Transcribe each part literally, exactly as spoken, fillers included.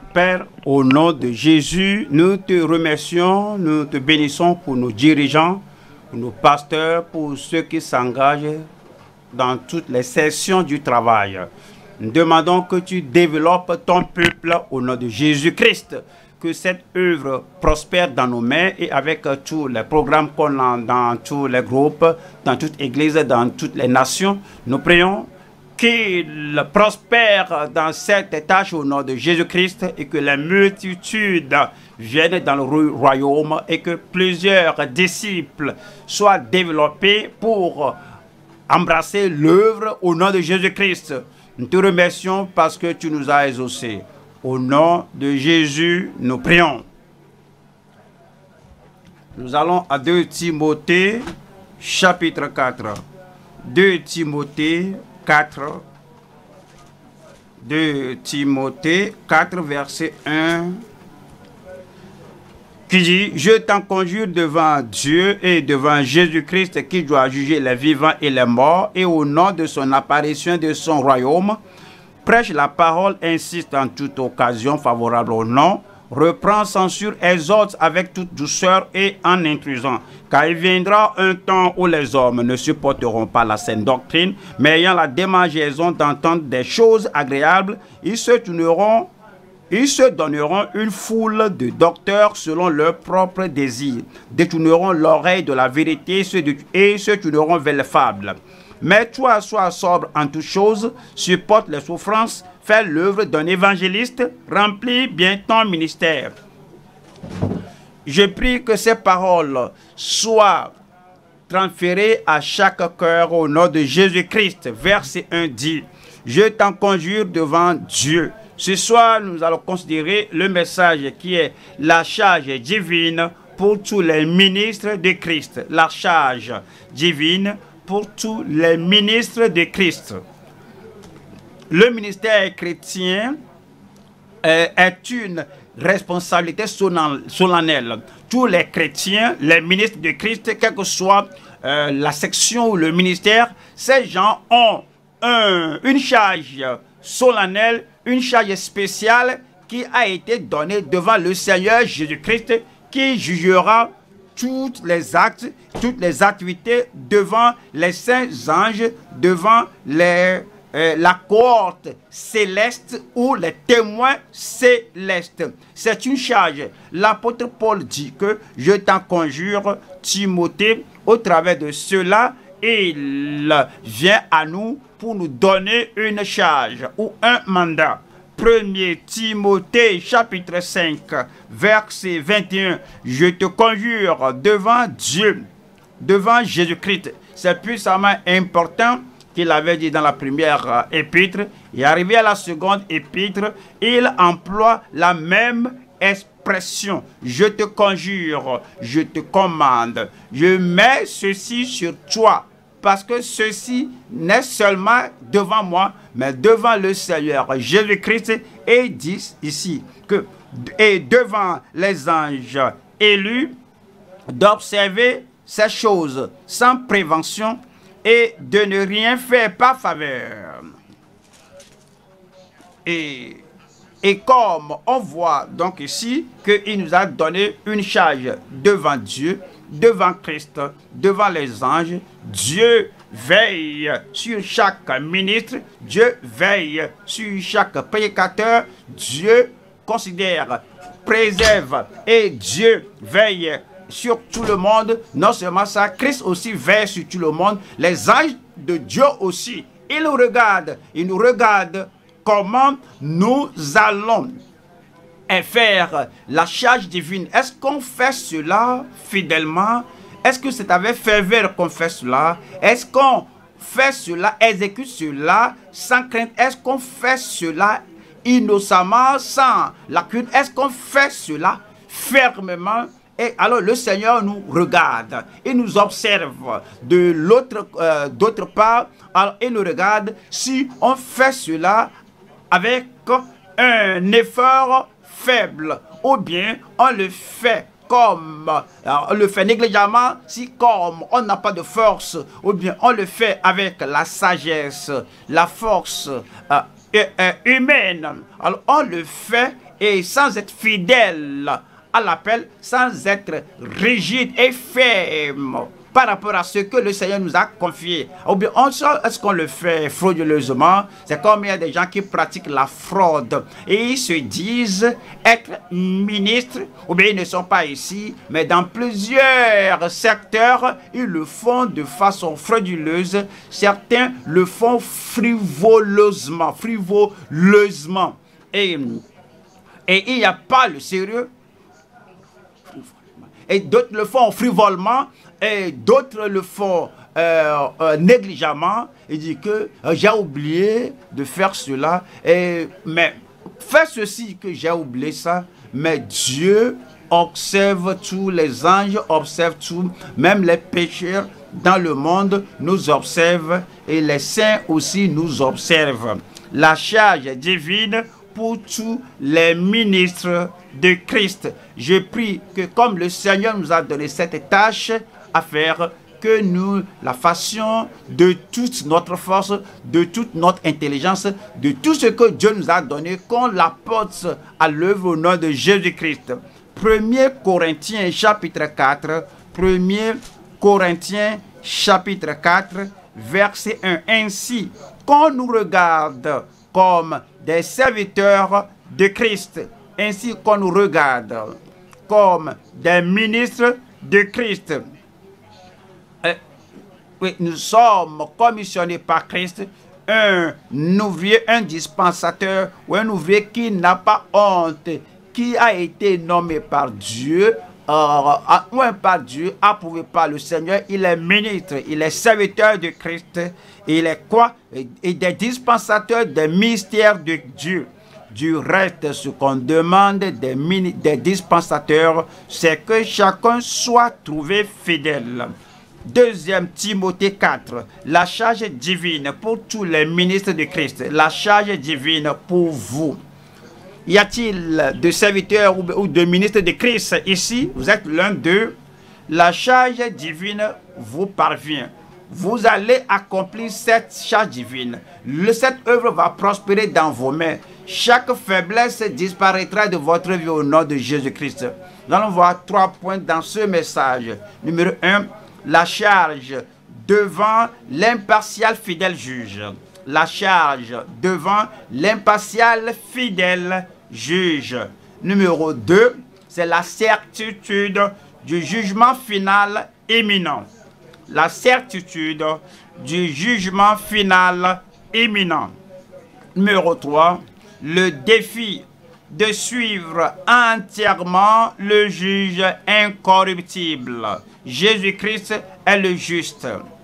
Père, au nom de Jésus, nous te remercions, nous te bénissons pour nos dirigeants, pour nos pasteurs, pour ceux qui s'engagent dans toutes les sessions du travail. Nous demandons que tu développes ton peuple au nom de Jésus-Christ, que cette œuvre prospère dans nos mains et avec tous les programmes qu'on a dans tous les groupes, dans toute église, dans toutes les nations. Nous prions qu'il prospère dans cette tâche au nom de Jésus-Christ et que les multitudes viennent dans le royaume et que plusieurs disciples soient développés pour embrasser l'œuvre au nom de Jésus-Christ. Nous te remercions parce que tu nous as exaucés. Au nom de Jésus, nous prions. Nous allons à deux Timothée, chapitre quatre. deux Timothée quatre. deux Timothée quatre, verset un. Qui dit, je t'en conjure devant Dieu et devant Jésus-Christ qui doit juger les vivants et les morts, et au nom de son apparition de son royaume, prêche la parole, insiste en toute occasion favorable au nom, reprend, censure, exhorte avec toute douceur et en intrusant. Car il viendra un temps où les hommes ne supporteront pas la saine doctrine, mais ayant la démangeaison d'entendre des choses agréables, ils se tourneront Ils se donneront une foule de docteurs selon leurs propres désirs, détourneront l'oreille de la vérité et se tourneront vers les fables. Mais toi, sois sobre en toutes choses, supporte les souffrances, fais l'œuvre d'un évangéliste, remplis bien ton ministère. Je prie que ces paroles soient transférées à chaque cœur au nom de Jésus-Christ. Verset un dit, je t'en conjure devant Dieu. Ce soir, nous allons considérer le message qui est la charge divine pour tous les ministres de Christ. La charge divine pour tous les ministres de Christ. Le ministère chrétien euh, est une responsabilité solennelle. Tous les chrétiens, les ministres de Christ, quelle que soit euh, la section ou le ministère, ces gens ont un, une charge solennelle, une charge spéciale qui a été donnée devant le Seigneur Jésus-Christ, qui jugera tous les actes, toutes les activités devant les saints anges, devant les, euh, la cohorte céleste ou les témoins célestes. C'est une charge. L'apôtre Paul dit que je t'en conjure, Timothée, au travers de cela, il vient à nous pour nous donner une charge ou un mandat. premier Timothée chapitre cinq, verset vingt et un. Je te conjure devant Dieu, devant Jésus-Christ. C'est puissamment important qu'il avait dit dans la première épître. Et arrivé à la seconde épître, il emploie la même expression. Je te conjure, je te commande. Je mets ceci sur toi. Parce que ceci n'est seulement devant moi, mais devant le Seigneur Jésus-Christ. Et dit ici que, et devant les anges élus, d'observer ces choses sans prévention et de ne rien faire par faveur. Et, et comme on voit donc ici qu'il nous a donné une charge devant Dieu, devant Christ, devant les anges, Dieu veille sur chaque ministre, Dieu veille sur chaque prédicateur, Dieu considère, préserve et Dieu veille sur tout le monde. Non seulement ça, Christ aussi veille sur tout le monde, les anges de Dieu aussi. Ils nous regardent, ils nous regardent comment nous allons et faire la charge divine. Est-ce qu'on fait cela fidèlement? Est-ce que c'est avec ferveur qu'on fait cela? Est-ce qu'on fait cela, exécute cela sans crainte? Est-ce qu'on fait cela innocemment, sans la crainte? Est-ce qu'on fait cela fermement? Et alors le Seigneur nous regarde, il nous observe de l'autre, euh, d'autre part, alors il nous regarde si on fait cela avec un effort faible, ou bien on le fait comme, on le fait négligemment, si comme on n'a pas de force, ou bien on le fait avec la sagesse, la force euh, euh, humaine, alors on le fait et sans être fidèle à l'appel, sans être rigide et ferme par rapport à ce que le Seigneur nous a confié. Ou bien, est-ce qu'on le fait frauduleusement? C'est comme il y a des gens qui pratiquent la fraude et ils se disent être ministres, ou bien ils ne sont pas ici, mais dans plusieurs secteurs, ils le font de façon frauduleuse. Certains le font frivoleusement, frivoleusement. Et, et il n'y a pas le sérieux. Et d'autres le font frivolement, et d'autres le font euh, euh, négligemment. Il dit que euh, j'ai oublié de faire cela, et, mais fais ceci que j'ai oublié ça. Mais Dieu observe tous, les anges observent tout, même les pécheurs dans le monde nous observent, et les saints aussi nous observent. La charge divine pour tous les ministres de Christ. Je prie que comme le Seigneur nous a donné cette tâche à faire, que nous la fassions de toute notre force, de toute notre intelligence, de tout ce que Dieu nous a donné, qu'on l'apporte à l'œuvre au nom de Jésus-Christ. premier Corinthiens chapitre quatre, premier Corinthiens chapitre quatre, verset un. Ainsi qu'on nous regarde comme des serviteurs de Christ, ainsi qu'on nous regarde comme des ministres de Christ. Euh, oui, nous sommes commissionnés par Christ, un ouvrier, un dispensateur, ou un ouvrier qui n'a pas honte, qui a été nommé par Dieu, euh, ou par Dieu, approuvé par le Seigneur. Il est ministre, il est serviteur de Christ, il est quoi? Et des dispensateurs des mystères de Dieu. Du reste, ce qu'on demande des, des dispensateurs, c'est que chacun soit trouvé fidèle. Deuxième Timothée quatre, la charge divine pour tous les ministres de Christ, la charge divine pour vous. Y a-t-il de serviteurs ou, ou de ministres de Christ ici? Vous êtes l'un d'eux. La charge divine vous parvient. Vous allez accomplir cette charge divine. Le, cette œuvre va prospérer dans vos mains. Chaque faiblesse disparaîtra de votre vie au nom de Jésus-Christ. Nous allons voir trois points dans ce message. Numéro un, la charge devant l'impartial fidèle juge. La charge devant l'impartial fidèle juge. Numéro deux, c'est la certitude du jugement final imminent. La certitude du jugement final imminent. Numéro trois, le défi de suivre entièrement le juge incorruptible. Jésus-Christ est le juste.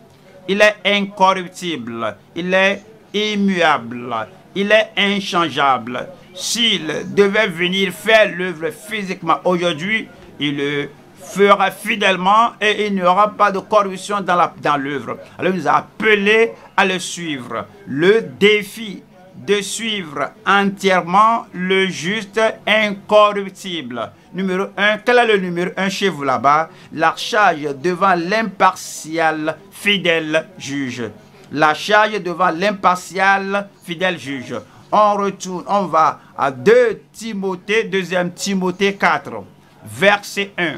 Il est incorruptible. Il est immuable. Il est inchangeable. S'il devait venir faire l'œuvre physiquement aujourd'hui, il le fera fidèlement et il n'y aura pas de corruption dans la, dans l'œuvre. Alors il nous a appelés à le suivre. Le défi de suivre entièrement le juste incorruptible. Numéro un, quel est le numéro un chez vous là-bas? La charge devant l'impartial fidèle juge. La charge devant l'impartial fidèle juge. On retourne, on va à deux Timothée, deuxième Timothée quatre, verset un.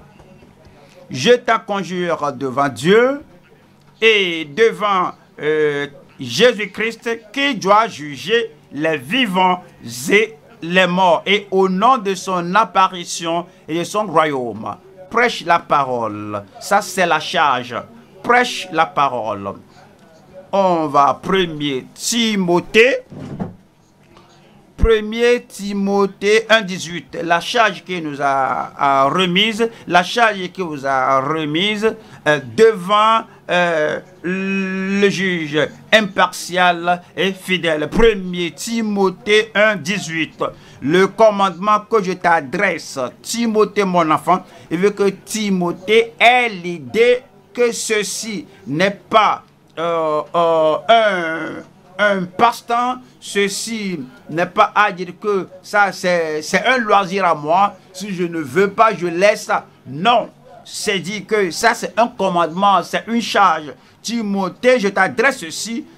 Je t'en conjure devant Dieu et devant euh, Jésus-Christ qui doit juger les vivants et les morts, et au nom de son apparition et de son royaume. Prêche la parole. Ça, c'est la charge. Prêche la parole. On va premier Timothée. premier Timothée un, dix-huit. La charge qui nous a, a remise, la charge qui vous a remise euh, devant euh, le juge impartial et fidèle. premier Timothée un, dix-huit. Le commandement que je t'adresse, Timothée mon enfant, il veut que Timothée ait l'idée que ceci n'est pas euh, euh, un... un passe-temps, ceci n'est pas à dire que ça c'est un loisir à moi, si je ne veux pas je laisse ça. Non, c'est dit que ça c'est un commandement, c'est une charge. Timothée, je t'adresse ceci,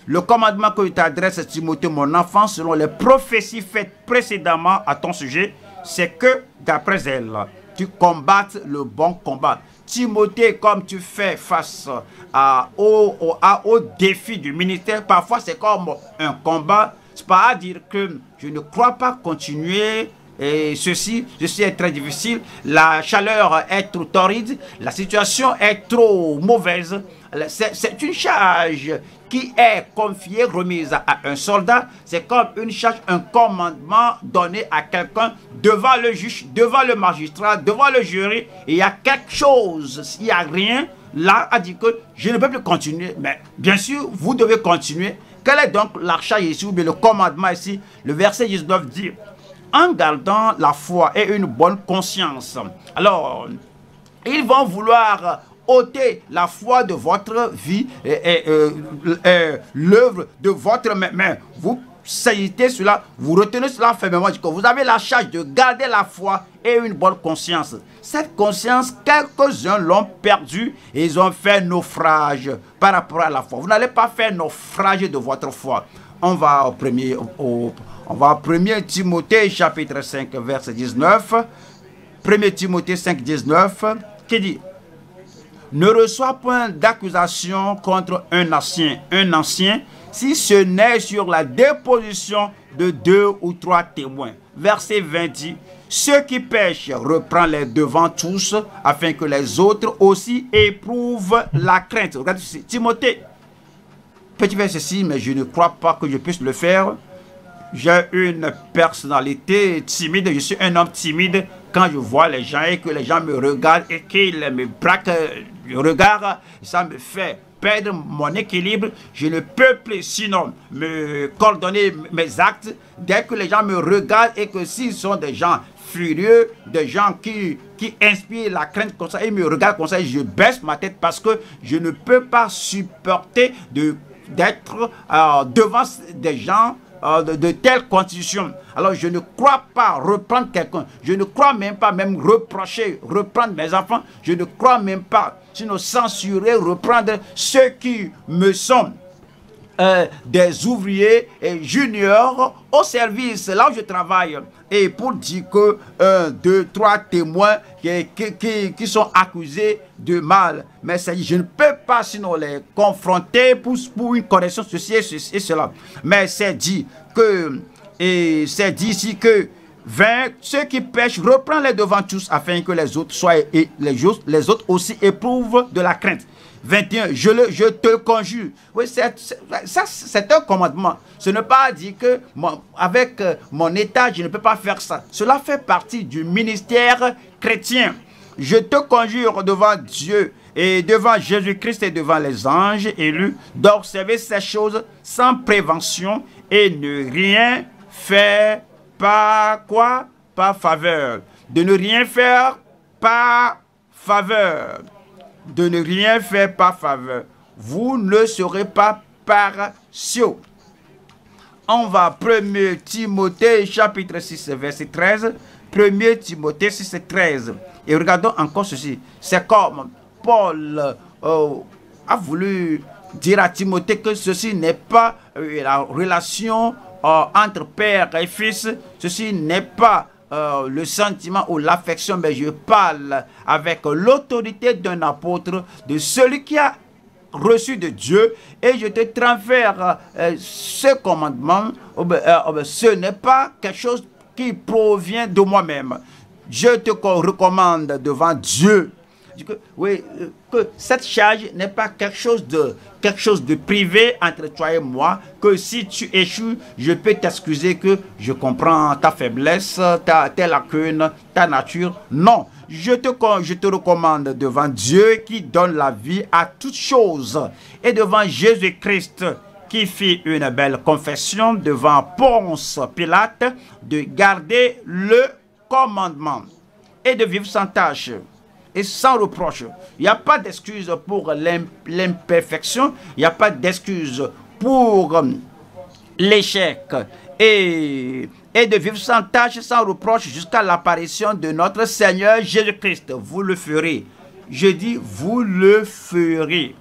Le commandement que je t'adresse, Timothée, mon enfant, selon les prophéties faites précédemment à ton sujet, c'est que, d'après elles, tu combattes le bon combat. Timothée, comme tu fais face à, au, au, à, au défi du ministère, parfois c'est comme un combat. C'est pas à dire que je ne crois pas continuer et ceci, ceci est très difficile. La chaleur est trop torride, la situation est trop mauvaise. C'est une charge qui est confiée, remise à un soldat. C'est comme une charge, un commandement donné à quelqu'un devant le juge, devant le magistrat, devant le jury. Il y a quelque chose, il n'y a rien. Là, a dit que je ne peux plus continuer. Mais bien sûr, vous devez continuer. Quelle est donc la charge ici, ou bien le commandement ici? Le verset dix-neuf dit: en gardant la foi et une bonne conscience. Alors, ils vont vouloir ôter la foi de votre vie et, et, et, et l'œuvre de votre main. Mais vous saisissez cela, vous retenez cela fermement. Vous avez la charge de garder la foi et une bonne conscience. Cette conscience, quelques-uns l'ont perdue et ils ont fait naufrage par rapport à la foi. Vous n'allez pas faire naufrage de votre foi. On va au premier, au, on va au premier Timothée chapitre cinq verset dix-neuf. premier Timothée cinq dix-neuf qui dit: ne reçois point d'accusation contre un ancien, un ancien, si ce n'est sur la déposition de deux ou trois témoins. Verset vingt dit: ceux qui pêchent, reprend les devants tous, afin que les autres aussi éprouvent la crainte. Regardez ceci, Timothée, petit verset ceci, mais je ne crois pas que je puisse le faire. J'ai une personnalité timide, je suis un homme timide. Quand je vois les gens et que les gens me regardent et qu'ils me braquent le regard, ça me fait perdre mon équilibre. Je ne peux plus sinon me coordonner mes actes. Dès que les gens me regardent et que s'ils sont des gens furieux, des gens qui, qui inspirent la crainte comme ça, ils me regardent comme ça, et je baisse ma tête parce que je ne peux pas supporter de d'être euh, devant des gens euh, de, de telles conditions. Alors je ne crois pas reprendre quelqu'un, je ne crois même pas même reprocher, reprendre mes enfants, je ne crois même pas, sinon censurer, reprendre ceux qui me sont euh, des ouvriers et juniors au service, là où je travaille. Et pour dire que un, deux, trois témoins qui, qui, qui, qui sont accusés de mal. Mais ça, je ne peux pas sinon les confronter pour, pour une correction, ceci et, ceci et cela. Mais c'est dit que, et c'est dit ici que vingt, ceux qui pêchent, reprend les devants tous afin que les autres soient, et les, les autres aussi éprouvent de la crainte. vingt et un, je, le, je te conjure. Oui, c'est, c'est, ça, c'est un commandement. Ce n'est pas dit que mon, avec euh, mon état, je ne peux pas faire ça. Cela fait partie du ministère chrétien. Je te conjure devant Dieu et devant Jésus-Christ et devant les anges élus d'observer ces choses sans prévention et ne rien faire par quoi? Par faveur. De ne rien faire par faveur. De ne rien faire par faveur. Vous ne serez pas paresseux. On va premier Timothée chapitre six verset treize. premier Timothée six treize. Et regardons encore ceci. C'est comme Paul euh, a voulu dire à Timothée que ceci n'est pas euh, la relation euh, entre père et fils. Ceci n'est pas Euh, le sentiment ou l'affection, mais je parle avec l'autorité d'un apôtre, de celui qui a reçu de Dieu, et je te transfère euh, ce commandement. Euh, euh, ce n'est pas quelque chose qui provient de moi-même. Je te recommande devant Dieu que, oui, que cette charge n'est pas quelque chose de quelque chose de privé entre toi et moi, que si tu échoues, je peux t'excuser, que je comprends ta faiblesse, ta, tes lacunes, ta nature. Non, je te, je te recommande devant Dieu qui donne la vie à toutes choses et devant Jésus-Christ qui fit une belle confession devant Ponce Pilate de garder le commandement et de vivre sans tâche et sans reproche. Il n'y a pas d'excuse pour l'imperfection, il n'y a pas d'excuse pour l'échec, et, et de vivre sans tâche, sans reproche jusqu'à l'apparition de notre Seigneur Jésus-Christ. Vous le ferez. Je dis, vous le ferez.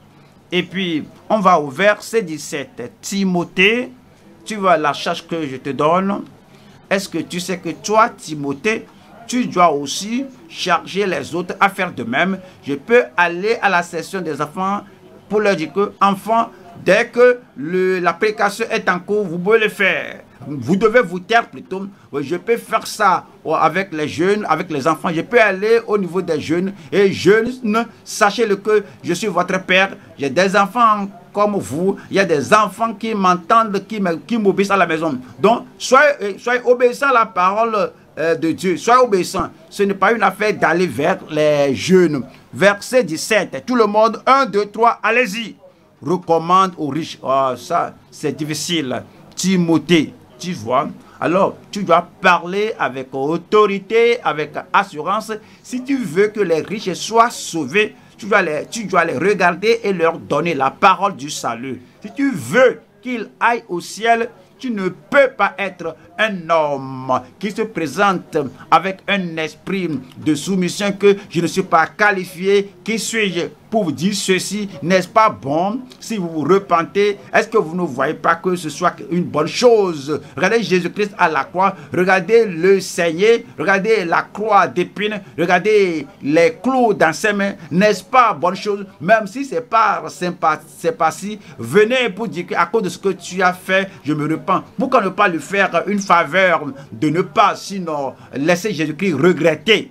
Et puis, on va au verset dix-sept. Timothée, tu vois la charge que je te donne. Est-ce que tu sais que toi, Timothée, tu dois aussi charger les autres à faire de même? Je peux aller à la session des enfants pour leur dire que, enfants, dès que le, la prédication est en cours, vous pouvez le faire. Vous devez vous taire plutôt. Je peux faire ça avec les jeunes, avec les enfants. Je peux aller au niveau des jeunes. Et jeunes, sachez-le que je suis votre père. J'ai des enfants comme vous. Il y a des enfants qui m'entendent, qui m'obéissent à la maison. Donc, soyez, soyez obéissants à la parole de Dieu. Soyez obéissants. Ce n'est pas une affaire d'aller vers les jeunes. Verset dix-sept. Tout le monde, un, deux, trois, allez-y. Recommande aux riches. Oh, ça, c'est difficile. Timothée, tu vois. Alors, tu dois parler avec autorité, avec assurance. Si tu veux que les riches soient sauvés, tu dois les, tu dois les regarder et leur donner la parole du salut. Si tu veux qu'ils aillent au ciel, tu ne peux pas être un homme qui se présente avec un esprit de soumission que je ne suis pas qualifié. Qui suis-je pour vous dire ceci? N'est-ce pas bon si vous vous repentez? Est-ce que vous ne voyez pas que ce soit une bonne chose? Regardez Jésus-Christ à la croix. Regardez le saigner. Regardez la croix d'épines. Regardez les clous dans ses mains. N'est-ce pas bonne chose? Même si c'est pas sympathie, venez pour dire qu'à cause de ce que tu as fait, je me repens. Pourquoi ne pas lui faire une faveur de ne pas, sinon, laisser Jésus-Christ regretter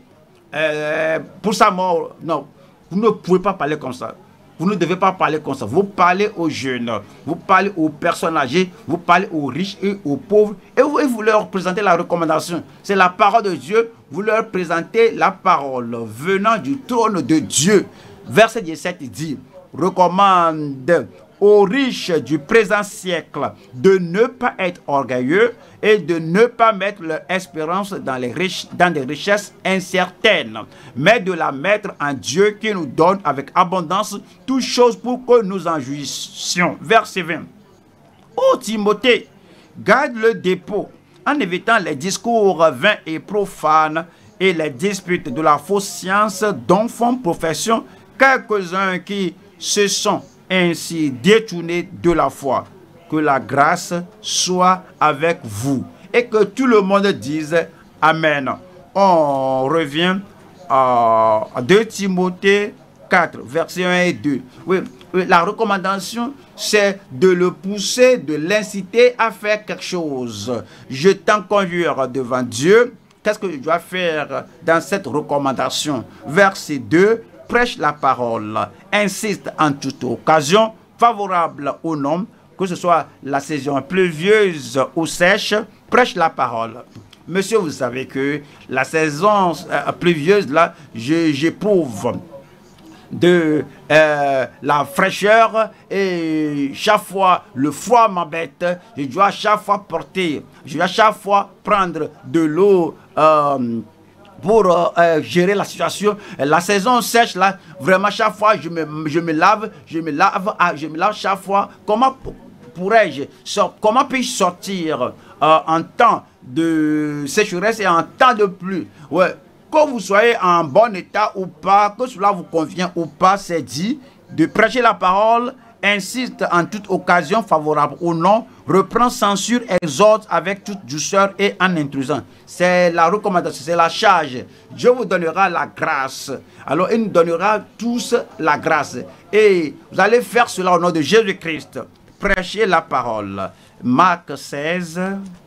euh, pour sa mort? Non, vous ne pouvez pas parler comme ça. Vous ne devez pas parler comme ça. Vous parlez aux jeunes, vous parlez aux personnes âgées, vous parlez aux riches et aux pauvres, et vous, et vous leur présentez la recommandation. C'est la parole de Dieu. Vous leur présentez la parole venant du trône de Dieu. Verset dix-sept dit, recommande aux riches du présent siècle de ne pas être orgueilleux et de ne pas mettre leur espérance dans, les riches, dans des richesses incertaines, mais de la mettre en Dieu qui nous donne avec abondance toutes choses pour que nous en jouissions. Verset vingt. Ô Timothée, garde le dépôt en évitant les discours vains et profanes et les disputes de la fausse science dont font profession quelques-uns qui se sont ainsi détournés de la foi. Que la grâce soit avec vous et que tout le monde dise Amen. On revient à deux Timothée quatre, versets un et deux. Oui, la recommandation, c'est de le pousser, de l'inciter à faire quelque chose. Je t'en conjure devant Dieu. Qu'est-ce que je dois faire dans cette recommandation? Verset deux. Prêche la parole, insiste en toute occasion, favorable ou non, que ce soit la saison pluvieuse ou sèche, prêche la parole. Monsieur, vous savez que la saison euh, pluvieuse, là, j'éprouve de euh, la fraîcheur et chaque fois le froid m'embête. Je dois chaque fois porter, je dois chaque fois prendre de l'eau euh, pour euh, gérer la situation. La saison sèche, là, vraiment, chaque fois, je me, je me lave, je me lave, je me lave chaque fois. Comment pourrais-je, comment puis-je sortir euh, en temps de sécheresse et en temps de pluie? Ouais, que vous soyez en bon état ou pas, que cela vous convient ou pas, c'est dit de prêcher la parole, insiste en toute occasion, favorable ou non, reprend, censure, exhorte avec toute douceur et en intrusant. C'est la recommandation, c'est la charge. Dieu vous donnera la grâce. Alors, il nous donnera tous la grâce. Et vous allez faire cela au nom de Jésus-Christ. Prêchez la parole. Marc seize,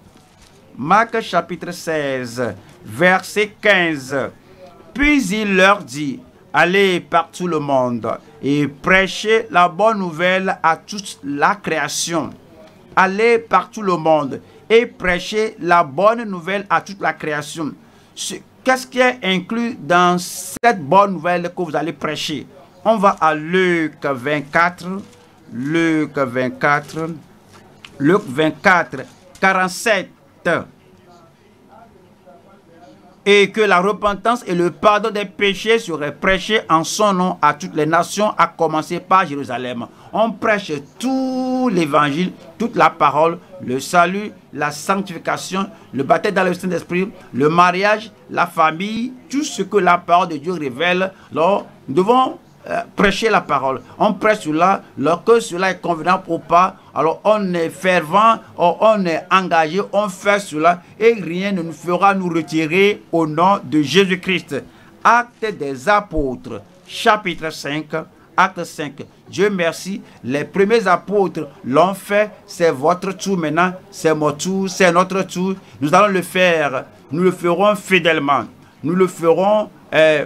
Marc chapitre seize, verset quinze. Puis il leur dit, allez par tout le monde et prêchez la bonne nouvelle à toute la création. Allez par tout le monde et prêchez la bonne nouvelle à toute la création. Qu'est-ce qui est inclus dans cette bonne nouvelle que vous allez prêcher? On va à Luc vingt-quatre. Luc vingt-quatre. Luc vingt-quatre, quarante-sept. Et que la repentance et le pardon des péchés seraient prêchés en son nom à toutes les nations, à commencer par Jérusalem. On prêche tout l'évangile, toute la parole, le salut, la sanctification, le baptême dans le Saint-Esprit, le mariage, la famille, tout ce que la parole de Dieu révèle. Alors, nous devons euh, prêcher la parole. On prêche cela, lorsque cela est convenable ou pas, alors on est fervent, on est engagé, on fait cela et rien ne nous fera nous retirer au nom de Jésus-Christ. Actes des apôtres, chapitre cinq, acte cinq. Dieu merci, les premiers apôtres l'ont fait, c'est votre tour maintenant, c'est mon tour, c'est notre tour. Nous allons le faire, nous le ferons fidèlement, nous le ferons euh,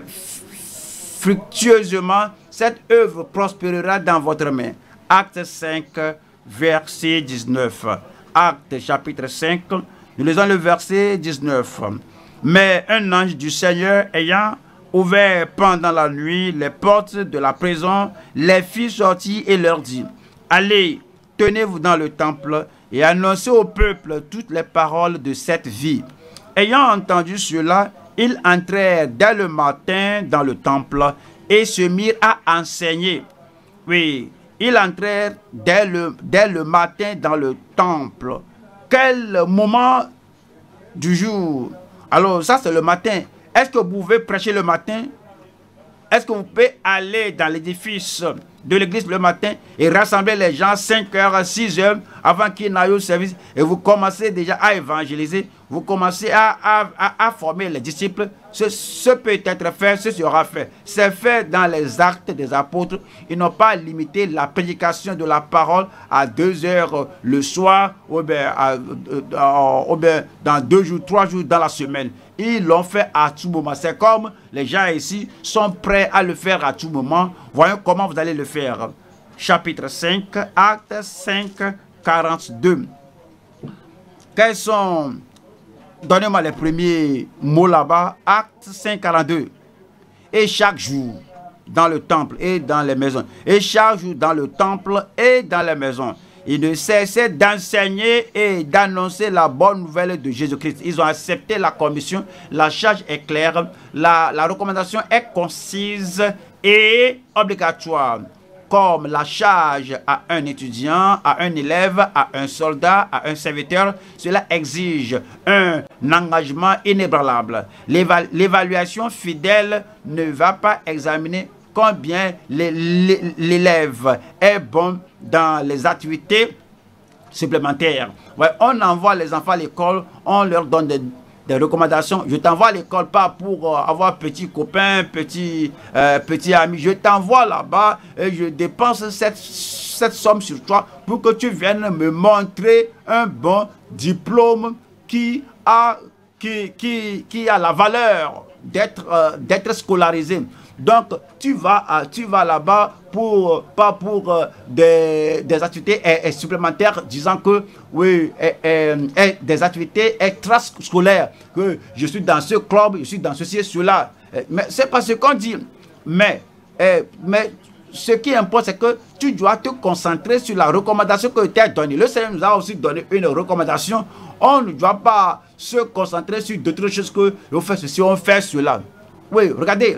fructueusement. Cette œuvre prospérera dans votre main. Acte cinq, verset dix-neuf. Acte chapitre cinq, nous lisons le verset dix-neuf. Mais un ange du Seigneur ayant ouvert pendant la nuit les portes de la prison, les fit sortir et leur dit: allez, tenez-vous dans le temple et annoncez au peuple toutes les paroles de cette vie. Ayant entendu cela, ils entrèrent dès le matin dans le temple et se mirent à enseigner. Oui, ils entrèrent dès le, dès le matin dans le temple. Quel moment du jour? Alors ça c'est le matin. Est-ce que vous pouvez prêcher le matin? Est-ce que vous pouvez aller dans l'édifice de l'église le matin et rassembler les gens cinq heures, six heures avant qu'ils n'aillent au service et vous commencez déjà à évangéliser, vous commencez à, à, à, à former les disciples? Ce, ce peut être fait, ce sera fait. C'est fait dans les actes des apôtres. Ils n'ont pas limité la prédication de la parole à deux heures le soir ou bien, à, à, ou bien dans deux jours, trois jours dans la semaine. Ils l'ont fait à tout moment. C'est comme les gens ici sont prêts à le faire à tout moment. Voyons comment vous allez le faire. Chapitre cinq, acte cinq, quarante-deux. Quels sont... Donnez-moi les premiers mots là-bas. Acte cinq, quarante-deux. Et chaque jour, dans le temple et dans les maisons. Et chaque jour, dans le temple et dans les maisons. Ils ne cessaient d'enseigner et d'annoncer la bonne nouvelle de Jésus-Christ. Ils ont accepté la commission. La charge est claire. La, la recommandation est concise et obligatoire. Comme la charge à un étudiant, à un élève, à un soldat, à un serviteur, cela exige un engagement inébranlable. L'évaluation fidèle ne va pas examiner combien l'élève est bon dans les activités supplémentaires. Ouais, on envoie les enfants à l'école, on leur donne des, des recommandations. Je t'envoie à l'école pas pour euh, avoir petit copain, petit, euh, petit ami. Je t'envoie là-bas et je dépense cette, cette somme sur toi pour que tu viennes me montrer un bon diplôme qui a, qui, qui, qui a la valeur d'être euh, d'être scolarisé. Donc, tu vas, tu vas là-bas pour, pas pour euh, des, des activités eh, eh, supplémentaires, disant que, oui, eh, eh, eh, des activités extrascolaires, que je suis dans ce club, je suis dans ceci et cela. Eh, mais c'est pas ce qu'on dit. Mais, eh, mais ce qui importe, c'est que tu dois te concentrer sur la recommandation que tu as donnée. Le Seigneur nous a aussi donné une recommandation. On ne doit pas se concentrer sur d'autres choses que on fait ceci, on fait cela. Oui, regardez.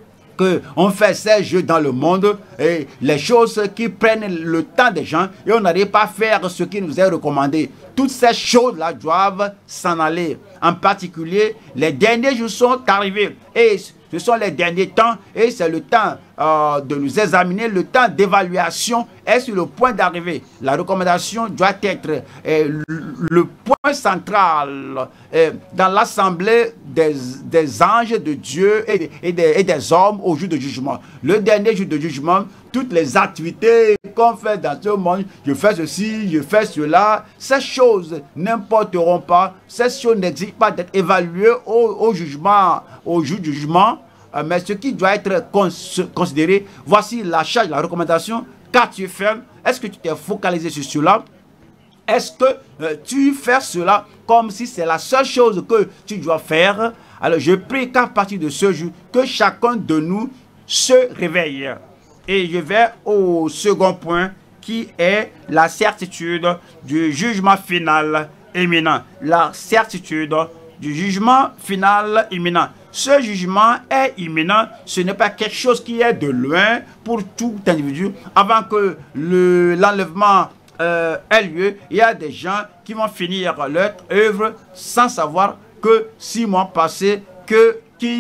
On fait ces jeux dans le monde et les choses qui prennent le temps des gens et on n'arrive pas à faire ce qui nous est recommandé. Toutes ces choses-là doivent s'en aller. En particulier, les derniers jours sont arrivés et ce sont les derniers temps et c'est le temps euh, de nous examiner, le temps d'évaluation est sur le point d'arriver. La recommandation doit être euh, le point central euh, dans l'assemblée des, des anges de Dieu et, et, des, et des hommes au jour de jugement. Le dernier jour de jugement, toutes les activités qu'on fait dans ce monde, je fais ceci, je fais cela, ces choses n'importeront pas, ces choses n'exigent pas d'être évaluées au, au jugement, au jour du jugement, euh, mais ce qui doit être cons considéré, voici la charge, la recommandation, qu'as-tu fait? Est-ce que tu t'es focalisé sur cela? Est-ce que euh, tu fais cela comme si c'est la seule chose que tu dois faire? Alors je prie qu'à partir de ce jour, que chacun de nous se réveille. Et je vais au second point qui est la certitude du jugement final imminent. La certitude du jugement final imminent. Ce jugement est imminent, ce n'est pas quelque chose qui est de loin pour tout individu. Avant que l'enlèvement euh, ait lieu, il y a des gens qui vont finir leur œuvre sans savoir que six mois passés, que qui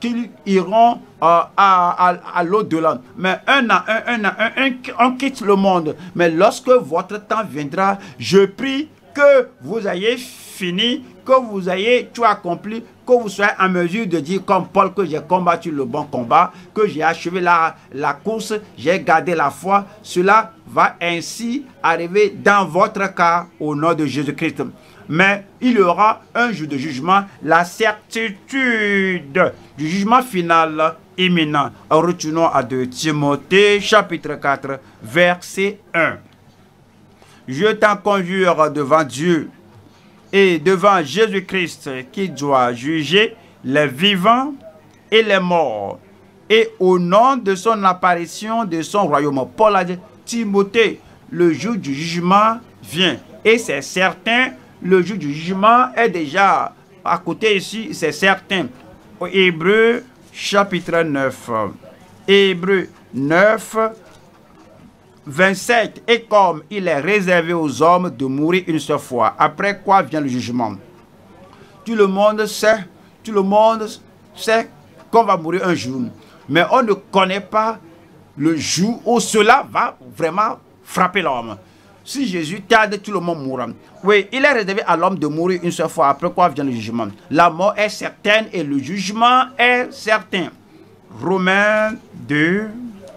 qu'ils iront euh, à, à, à l'au-delà. Mais un à un, un à un, un, on quitte le monde. Mais lorsque votre temps viendra, je prie que vous ayez fini, que vous ayez tout accompli, que vous soyez en mesure de dire comme Paul que j'ai combattu le bon combat, que j'ai achevé la, la course, j'ai gardé la foi. Cela va ainsi arriver dans votre cas au nom de Jésus-Christ. Mais il y aura un jour de jugement, la certitude du jugement final imminent. Retournons à deux Timothée chapitre quatre verset un. Je t'en conjure devant Dieu et devant Jésus-Christ qui doit juger les vivants et les morts, et au nom de son apparition de son royaume. Paul a dit, Timothée, le jour du jugement vient. Et c'est certain, le jour du jugement est déjà à côté ici, c'est certain. Hébreux chapitre neuf. Hébreux neuf, vingt-sept. Et comme il est réservé aux hommes de mourir une seule fois, après quoi vient le jugement. Tout le monde sait, tout le monde sait qu'on va mourir un jour. Mais on ne connaît pas le jour où cela va vraiment frapper l'homme. Si Jésus tarde, tout le monde mourra. Oui, il est réservé à l'homme de mourir une seule fois, après quoi vient le jugement. La mort est certaine et le jugement est certain. Romains deux.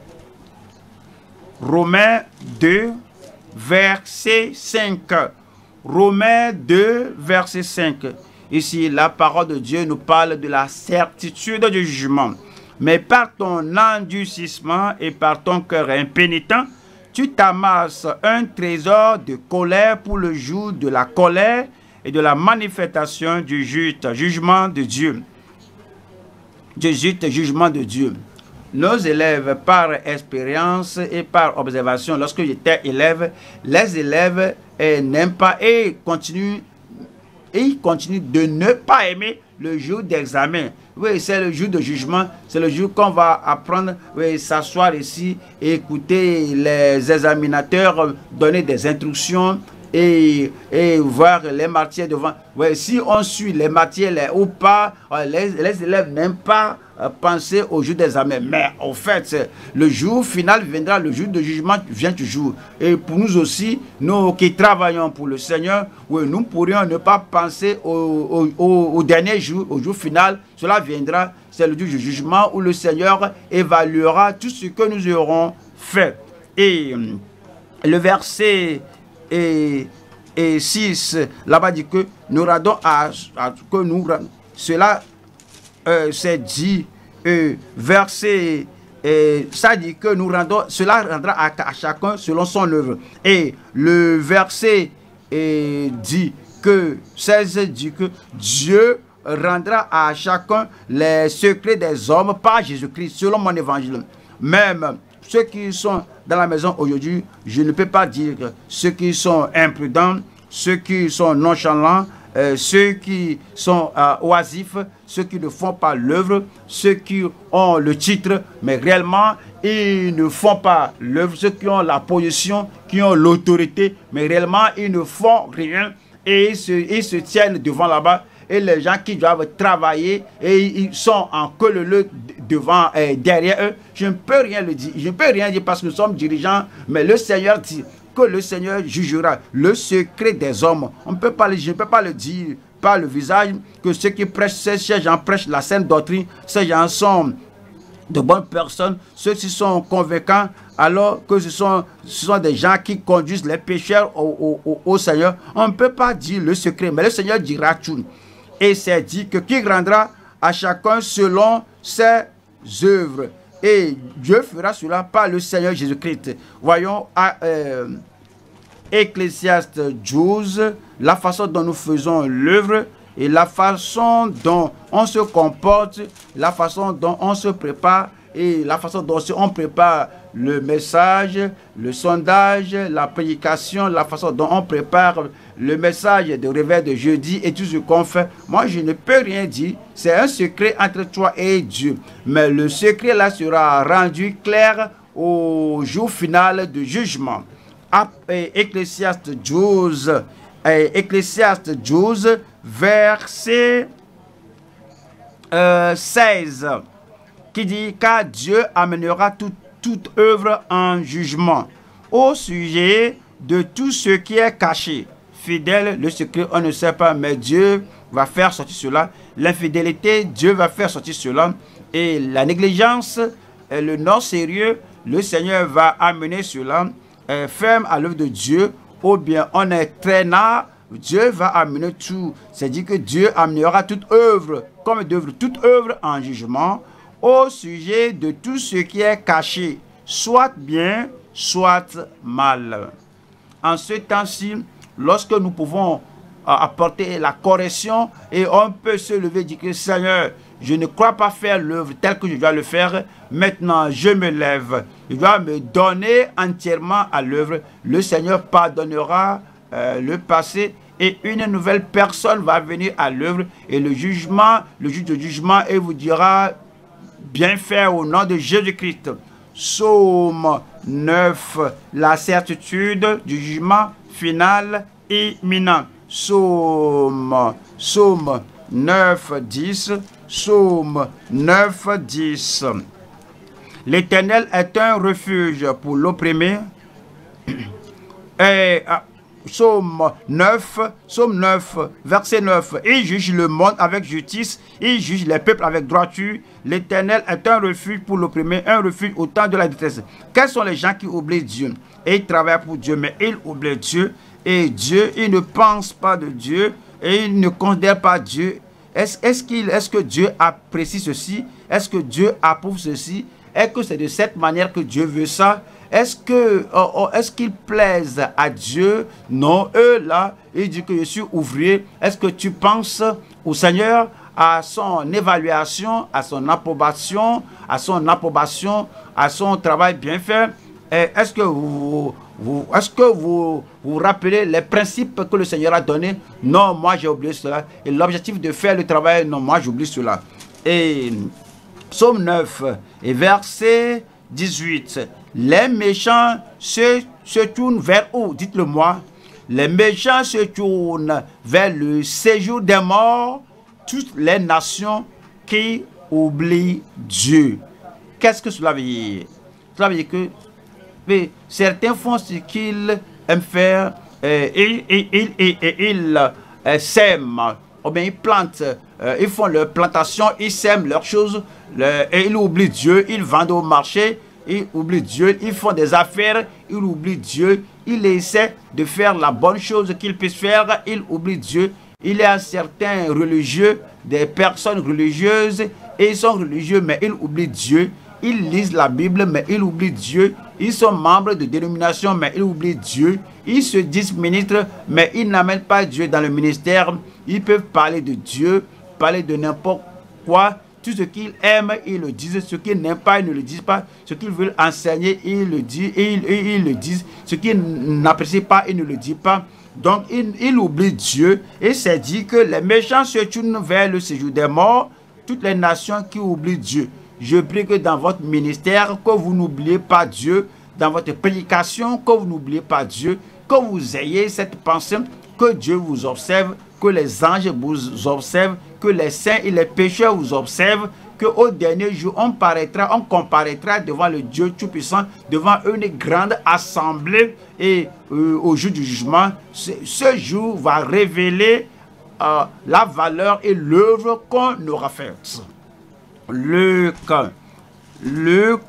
Romains deux, verset cinq. Romains deux, verset cinq. Ici, la parole de Dieu nous parle de la certitude du jugement. Mais par ton endurcissement et par ton cœur impénitent, tu t'amasses un trésor de colère pour le jour de la colère et de la manifestation du juste jugement de Dieu. Du juste jugement de Dieu. Nos élèves, par expérience et par observation, lorsque j'étais élève, les élèves eh, n'aiment pas et continuent, et ils continuent de ne pas aimer le jour d'examen. Oui, c'est le jour de jugement, c'est le jour qu'on va apprendre, oui, s'asseoir ici, et écouter les examinateurs donner des instructions et, et voir les matières devant. Oui, si on suit les matières les, ou pas, les, les élèves n'aiment pas penser au jour des examens. Mais en fait, le jour final viendra, le jour de jugement vient toujours. Et pour nous aussi, nous qui travaillons pour le Seigneur, oui, nous pourrions ne pas penser au, au, au, au dernier jour, au jour final. Cela viendra, c'est le jour du jugement où le Seigneur évaluera tout ce que nous aurons fait. Et le verset et, et six, là-bas dit que nous rendons à, à que nous cela Euh, c'est dit, euh, verset, euh, ça dit que nous rendons, cela rendra à, à chacun selon son œuvre. Et le verset euh, dit que, seize dit que Dieu rendra à chacun les secrets des hommes par Jésus-Christ, selon mon évangile. Même ceux qui sont dans la maison aujourd'hui, je ne peux pas dire que ceux qui sont imprudents, ceux qui sont nonchalants, Euh, ceux qui sont euh, oisifs, ceux qui ne font pas l'œuvre, ceux qui ont le titre, mais réellement, ils ne font pas l'œuvre, ceux qui ont la position, qui ont l'autorité, mais réellement, ils ne font rien et ils se, ils se tiennent devant là-bas. Et les gens qui doivent travailler, et ils sont en queue leu devant, euh, derrière eux, je ne peux rien le dire. Je ne peux rien dire parce que nous sommes dirigeants, mais le Seigneur dit que le Seigneur jugera le secret des hommes. On ne peut pas, je ne peux pas le dire par le visage que ceux qui prêchent, ces gens prêchent la sainte doctrine, ces gens sont de bonnes personnes, ceux qui sont convaincants, alors que ce sont, ce sont des gens qui conduisent les pécheurs au, au, au Seigneur. On ne peut pas dire le secret, mais le Seigneur dira tout. Et c'est dit que qui rendra à chacun selon ses œuvres. Et Dieu fera cela par le Seigneur Jésus-Christ. Voyons à euh, Ecclésiaste douze, la façon dont nous faisons l'œuvre et la façon dont on se comporte, la façon dont on se prépare et la façon dont on prépare le message, le sondage, la prédication, la façon dont on prépare le message de réveil de jeudi et tout ce qu'on fait. Moi, je ne peux rien dire. C'est un secret entre toi et Dieu. Mais le secret là sera rendu clair au jour final du jugement. Ecclésiaste douze, Ecclésiaste douze, verset euh, seize, qui dit « Car Dieu amènera tout, toute œuvre en jugement au sujet de tout ce qui est caché. Fidèle, le secret, on ne sait pas, mais Dieu va faire sortir cela. L'infidélité, Dieu va faire sortir cela. Et la négligence, le non-sérieux, le Seigneur va amener cela euh, ferme à l'œuvre de Dieu. Ou bien on est traînard, Dieu va amener tout. C'est-à-dire que Dieu amènera toute œuvre, comme d'œuvre, toute œuvre en jugement au sujet de tout ce qui est caché, soit bien, soit mal. En ce temps-ci, lorsque nous pouvons euh, apporter la correction et on peut se lever et dire que Seigneur, je ne crois pas faire l'œuvre telle que je dois le faire. Maintenant, je me lève. Je dois me donner entièrement à l'œuvre. Le Seigneur pardonnera euh, le passé et une nouvelle personne va venir à l'œuvre. Et le jugement, le juge de jugement, et vous dira bien fait au nom de Jésus-Christ. Psaume neuf, la certitude du jugement final imminent. Psaume, psaume neuf, dix. Psaume neuf, dix. L'Éternel est un refuge pour l'opprimé. Et ah, psaume neuf, psaume neuf, verset neuf. Il juge le monde avec justice, il juge les peuples avec droiture. L'Éternel est un refuge pour l'opprimé, un refuge au temps de la détresse. Quels sont les gens qui oublient Dieu? Et ils travaillent pour Dieu, mais ils oublient Dieu. Et Dieu, ils ne pensent pas de Dieu, et ils ne considèrent pas Dieu. Est-ce est-ce qu'il, est-ce que Dieu apprécie ceci? Est-ce que Dieu approuve ceci? Est-ce que c'est de cette manière que Dieu veut ça? Est-ce que oh, oh, est-ce qu'il plaise à Dieu? Non, eux là, ils disent que je suis ouvrier. Est-ce que tu penses au Seigneur, à son évaluation, à son approbation, à son approbation, à son travail bien fait? Est-ce que vous, vous est-ce que vous vous rappelez les principes que le Seigneur a donnés? Non, moi j'ai oublié cela. Et l'objectif de faire le travail, non, moi j'oublie cela. Et psaume neuf et verset dix-huit. Les méchants se, se tournent vers où? Dites-le moi. Les méchants se tournent vers le séjour des morts, toutes les nations qui oublient Dieu. Qu'est-ce que cela veut dire? Cela veut dire que mais certains font ce qu'ils aiment faire, euh, ils, ils, ils, ils, ils euh, sèment, ou bien ils plantent, euh, ils font leur plantation, ils sèment leurs choses, le, et ils oublient Dieu, ils vendent au marché, ils oublient Dieu, ils font des affaires, ils oublient Dieu, ils essaient de faire la bonne chose qu'ils puissent faire, ils oublient Dieu. Il y a certains religieux, des personnes religieuses, et ils sont religieux, mais ils oublient Dieu. Ils lisent la Bible, mais ils oublient Dieu. Ils sont membres de dénomination, mais ils oublient Dieu. Ils se disent ministres, mais ils n'amènent pas Dieu dans le ministère. Ils peuvent parler de Dieu, parler de n'importe quoi. Tout ce qu'ils aiment, ils le disent. Ce qu'ils n'aiment pas, ils ne le disent pas. Ce qu'ils veulent enseigner, ils le disent. Et ils, ils, ils le disent. Ce qu'ils n'apprécient pas, ils ne le disent pas. Donc, ils, ils oublient Dieu. Et c'est dit que les méchants se tournent vers le séjour des morts. Toutes les nations qui oublient Dieu. Je prie que dans votre ministère, que vous n'oubliez pas Dieu, dans votre prédication, que vous n'oubliez pas Dieu, que vous ayez cette pensée, que Dieu vous observe, que les anges vous observent, que les saints et les pécheurs vous observent, qu'au dernier jour, on paraîtra, on comparaîtra devant le Dieu Tout-Puissant, devant une grande assemblée, et euh, au jour du jugement, ce, ce jour va révéler euh, la valeur et l'œuvre qu'on aura faite. Luc, Luc,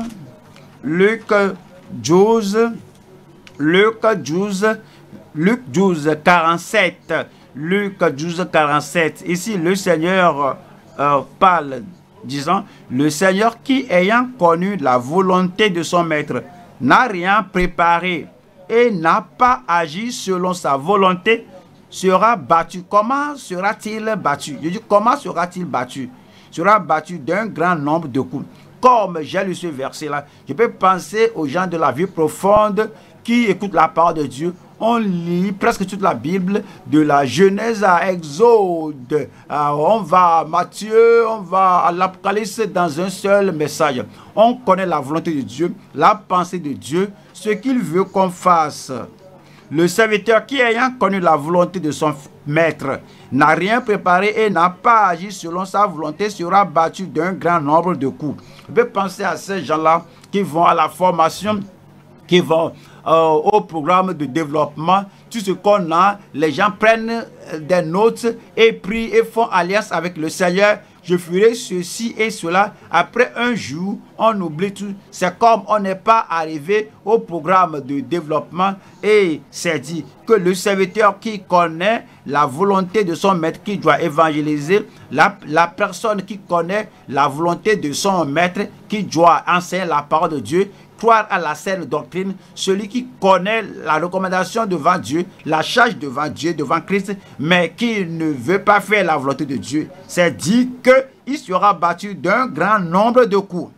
Luc douze, Luc douze, Luc douze, quarante-sept, Luc douze, quarante-sept. Ici, le Seigneur euh, parle, disant, le Seigneur qui, ayant connu la volonté de son maître, n'a rien préparé et n'a pas agi selon sa volonté, sera battu. Comment sera-t-il battu? Je dis, comment sera-t-il battu? Sera battu d'un grand nombre de coups. Comme j'ai lu ce verset-là, je peux penser aux gens de la vie profonde qui écoutent la parole de Dieu. On lit presque toute la Bible, de la Genèse à Exode. On va à Matthieu, on va à l'Apocalypse dans un seul message. On connaît la volonté de Dieu, la pensée de Dieu, ce qu'il veut qu'on fasse. Le serviteur qui, ayant connu la volonté de son maître, n'a rien préparé et n'a pas agi selon sa volonté, sera battu d'un grand nombre de coups. Vous pouvez penser à ces gens-là qui vont à la formation, qui vont euh, au programme de développement. Tout ce qu'on a, les gens prennent des notes et prient et font alliance avec le Seigneur. Je ferai ceci et cela. Après un jour, on oublie tout. C'est comme on n'est pas arrivé au programme de développement. Et c'est dit que le serviteur qui connaît la volonté de son maître, qui doit évangéliser, la, la personne qui connaît la volonté de son maître, qui doit enseigner la parole de Dieu, croire à la saine doctrine, celui qui connaît la recommandation devant Dieu, la charge devant Dieu, devant Christ, mais qui ne veut pas faire la volonté de Dieu, c'est dit qu'il sera battu d'un grand nombre de coups.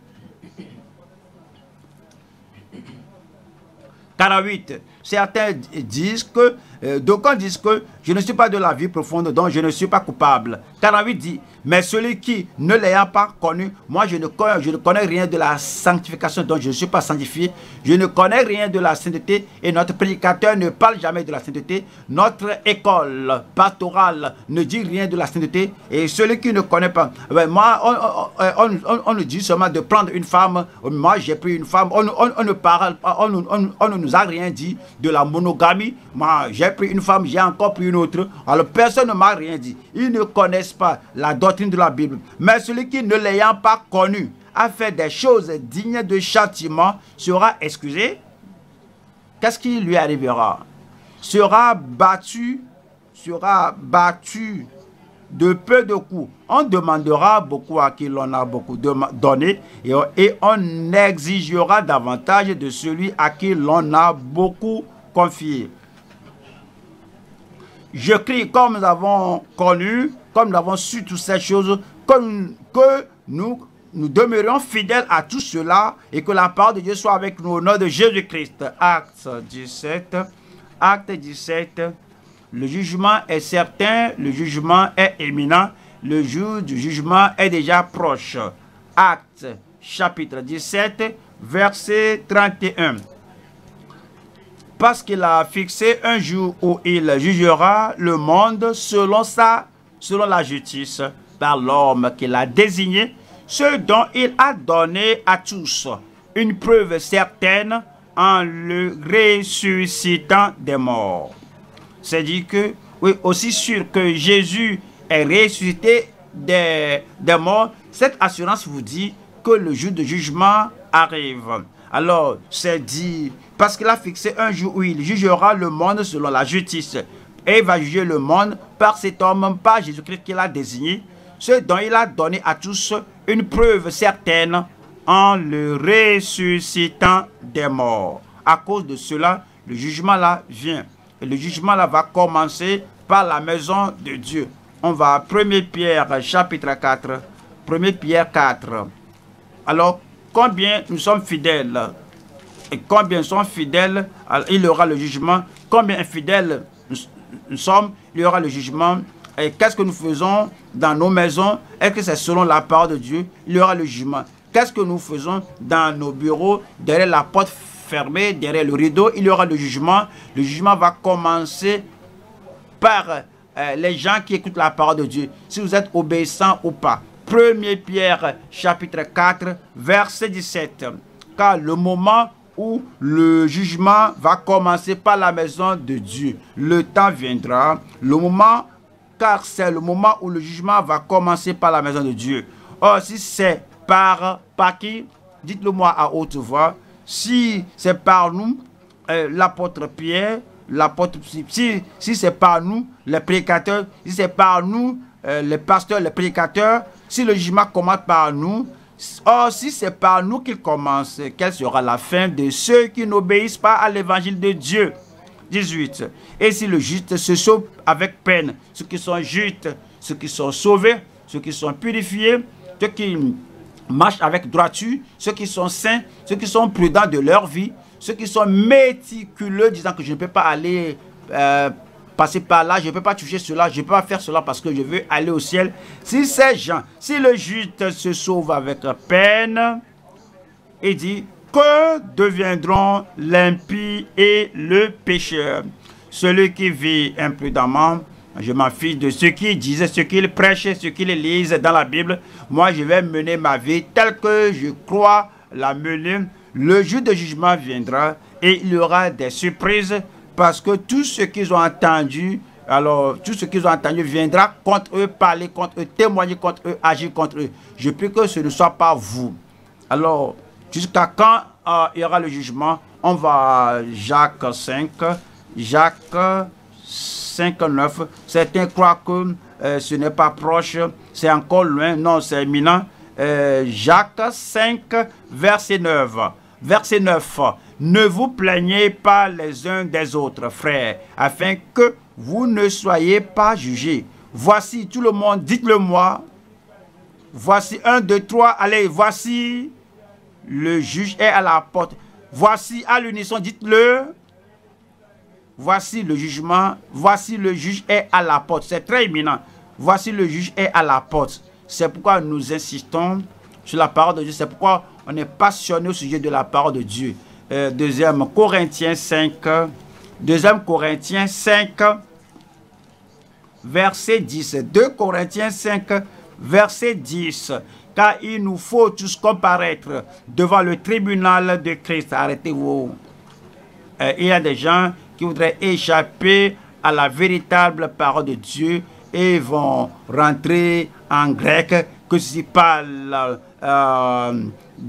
quarante-huit. Certains disent que, euh, d'aucuns disent que je ne suis pas de la vie profonde, donc je ne suis pas coupable. quarante-huit dit, mais celui qui, ne l'ayant pas connu, moi je ne, connais, je ne connais rien de la sanctification, donc je ne suis pas sanctifié. Je ne connais rien de la sainteté et notre prédicateur ne parle jamais de la sainteté. Notre école pastorale ne dit rien de la sainteté. Et celui qui ne connaît pas, ben moi, on, on, on, on nous dit seulement de prendre une femme. Moi j'ai pris une femme. On, on, on ne parle pas, on, on, on ne nous a rien dit de la monogamie. Moi j'ai pris une femme, j'ai encore pris une autre. Alors personne ne m'a rien dit. Ils ne connaissent pas la doctrine de la Bible. Mais celui qui, ne l'ayant pas connu, a fait des choses dignes de châtiment, sera excusé. Qu'est-ce qui lui arrivera? Sera battu, sera battu de peu de coups. On demandera beaucoup à qui l'on a beaucoup donné et, et on exigera davantage de celui à qui l'on a beaucoup confié. Je crie, comme nous avons connu, comme nous avons su toutes ces choses, que, que nous, nous demeurions fidèles à tout cela et que la parole de Dieu soit avec nous au nom de Jésus-Christ. Acte dix-sept. Acte dix-sept. Le jugement est certain, le jugement est imminent, le jour du jugement est déjà proche. Acte chapitre dix-sept, verset trente et un. Parce qu'il a fixé un jour où il jugera le monde selon, sa, selon la justice par l'homme qu'il a désigné, ce dont il a donné à tous une preuve certaine en le ressuscitant des morts. C'est dit que, oui, aussi sûr que Jésus est ressuscité des, des morts, cette assurance vous dit que le jour de jugement arrive. Alors, c'est dit, parce qu'il a fixé un jour où il jugera le monde selon la justice. Et il va juger le monde par cet homme, par Jésus-Christ qu'il a désigné, ce dont il a donné à tous une preuve certaine en le ressuscitant des morts. À cause de cela, le jugement là vient. Et le jugement là va commencer par la maison de Dieu. On va à première Pierre chapitre quatre. première Pierre quatre. Alors, combien nous sommes fidèles et combien nous sommes fidèles, il y aura le jugement. Combien infidèles nous sommes, il y aura le jugement. Et qu'est-ce que nous faisons dans nos maisons? Est-ce que c'est selon la parole de Dieu? Il y aura le jugement. Qu'est-ce que nous faisons dans nos bureaux, derrière la porte fermée, derrière le rideau? Il y aura le jugement. Le jugement va commencer par euh, les gens qui écoutent la parole de Dieu. Si vous êtes obéissants ou pas. première Pierre chapitre quatre, verset dix-sept. Car le moment où le jugement va commencer par la maison de Dieu, le temps viendra, le moment, car c'est le moment où le jugement va commencer par la maison de Dieu. Or, si c'est par, par qui? Dites-le moi à haute voix. Si c'est par nous, euh, l'apôtre Pierre, l'apôtre, si, si c'est par nous, les prédicateurs, si c'est par nous, euh, les pasteurs, les prédicateurs, si le jugement commence par nous, or si c'est par nous qu'il commence, quelle sera la fin de ceux qui n'obéissent pas à l'évangile de Dieu? dix-huit. Et si le juste se sauve avec peine, ceux qui sont justes, ceux qui sont sauvés, ceux qui sont purifiés, ceux qui marchent avec droiture, ceux qui sont saints, ceux qui sont prudents de leur vie, ceux qui sont méticuleux, disant que je ne peux pas aller euh, passer par là, je ne peux pas toucher cela, je ne peux pas faire cela parce que je veux aller au ciel. Si ces gens, si le juste se sauve avec peine, il dit, que deviendront l'impie et le pécheur? celui qui vit imprudemment, je m'en fiche de ce qu'ils disent, ce qu'ils prêchent, ce qu'ils lisent dans la Bible. Moi, je vais mener ma vie telle que je crois la mener. Le jour de jugement viendra et il y aura des surprises parce que tout ce qu'ils ont entendu, alors tout ce qu'ils ont entendu viendra contre eux, parler contre eux, témoigner contre eux, agir contre eux. Je prie que ce ne soit pas vous. Alors, jusqu'à quand euh, il y aura le jugement? On va à Jacques cinq, Jacques cinq, neuf. Certains croient que euh, ce n'est pas proche, c'est encore loin. Non, c'est imminent. Euh, Jacques cinq, verset neuf. Verset neuf. Ne vous plaignez pas les uns des autres, frères, afin que vous ne soyez pas jugés. Voici tout le monde, dites-le moi. Voici un, deux, trois, allez, voici le juge est à la porte. Voici à l'unisson, dites-le. Voici le jugement, voici le juge est à la porte. C'est très imminent. Voici le juge est à la porte. C'est pourquoi nous insistons sur la parole de Dieu. C'est pourquoi on est passionné au sujet de la parole de Dieu. Euh, deuxième Corinthiens cinq. Deuxième Corinthiens cinq, verset dix. deux Corinthiens cinq, verset dix. Car il nous faut tous comparaître devant le tribunal de Christ. Arrêtez-vous. Euh, il y a des gens qui voudraient échapper à la véritable parole de Dieu et vont rentrer en grec, que ceci parle euh,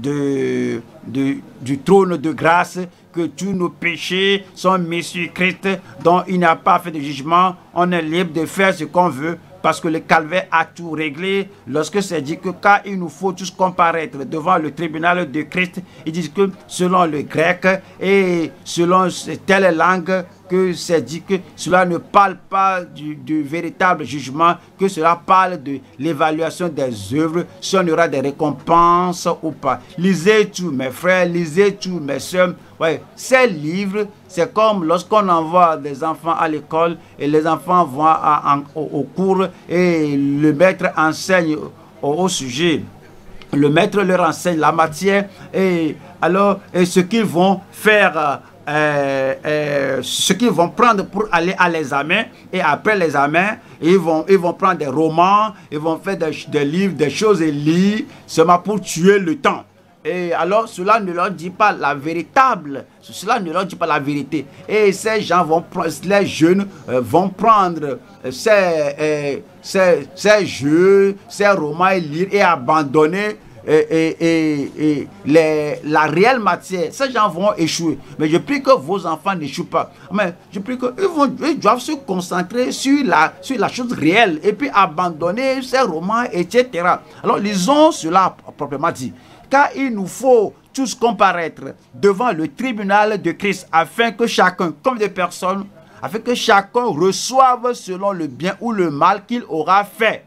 de, de, du trône de grâce, que tous nos péchés sont mis sur Christ, dont il n'y a pas fait de jugement. On est libre de faire ce qu'on veut parce que le calvaire a tout réglé. Lorsque c'est dit que car il nous faut tous comparaître devant le tribunal de Christ, ils disent que selon le grec et selon telle langue, que c'est dit que cela ne parle pas du, du véritable jugement, que cela parle de l'évaluation des œuvres, si on aura des récompenses ou pas. Lisez tout, mes frères, lisez tout, mes soeurs. Ouais, ces livres, c'est comme lorsqu'on envoie des enfants à l'école et les enfants vont à, à, au, au cours et le maître enseigne au, au sujet. Le maître leur enseigne la matière et alors et ce qu'ils vont faire. Euh, euh, ce qu'ils vont prendre pour aller à l'examen et après l'examen ils vont, ils vont prendre des romans, ils vont faire des, des livres, des choses et lire seulement pour tuer le temps. Et alors cela ne leur dit pas la véritable, cela ne leur dit pas la vérité. Et ces gens vont prendre, les jeunes euh, vont prendre ces, euh, ces, ces jeux, ces romans et lire et abandonner Et, et, et, et les, la réelle matière. Ces gens vont échouer. Mais je prie que vos enfants n'échouent pas. Mais je prie qu'ils vont, ils doivent se concentrer sur la, sur la chose réelle et puis abandonner ces romans, et cetera. Alors, lisons cela proprement dit. Car il nous faut tous comparaître devant le tribunal de Christ afin que chacun, comme des personnes, afin que chacun reçoive selon le bien ou le mal qu'il aura fait,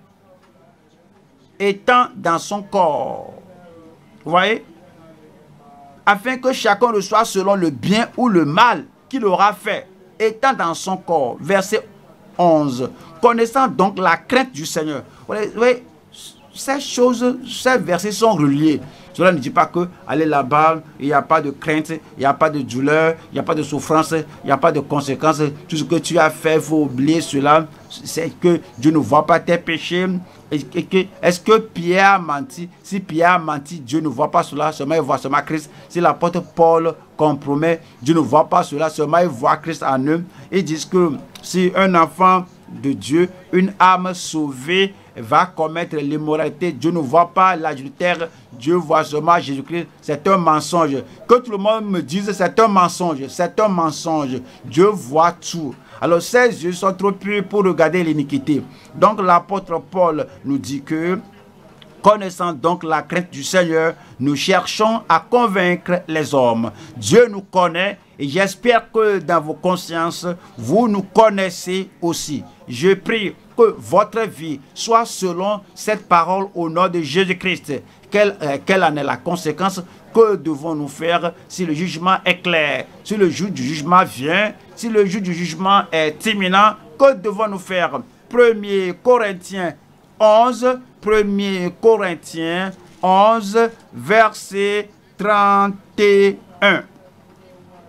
étant dans son corps. Vous voyez? Afin que chacun reçoive selon le bien ou le mal qu'il aura fait, étant dans son corps. Verset onze. Connaissant donc la crainte du Seigneur. Vous voyez, ces choses, ces versets sont reliés. Cela ne dit pas que aller là-bas, il n'y a pas de crainte, il n'y a pas de douleur, il n'y a pas de souffrance, il n'y a pas de conséquences. Tout ce que tu as fait, il faut oublier cela. C'est que Dieu ne voit pas tes péchés. Est-ce que Pierre a menti? Si Pierre a menti, Dieu ne voit pas cela, seulement il voit seulement Christ. Si l'apôtre Paul compromet, Dieu ne voit pas cela, seulement il voit Christ en eux. Ils disent que si un enfant de Dieu, une âme sauvée, va commettre l'immoralité, Dieu ne voit pas l'adultère, Dieu voit seulement Jésus-Christ. C'est un mensonge. Que tout le monde me dise c'est un mensonge, c'est un mensonge. Dieu voit tout. Alors ses yeux sont trop purs pour regarder l'iniquité. Donc l'apôtre Paul nous dit que, connaissant donc la crainte du Seigneur, nous cherchons à convaincre les hommes. Dieu nous connaît et j'espère que dans vos consciences, vous nous connaissez aussi. Je prie que votre vie soit selon cette parole au nom de Jésus-Christ. Quelle, euh, quelle en est la conséquence? Que devons-nous faire si le jugement est clair? Si le jour du jugement vient, si le jour du jugement est imminent, que devons-nous faire? premier Corinthiens onze, premier Corinthiens onze, verset trente et un.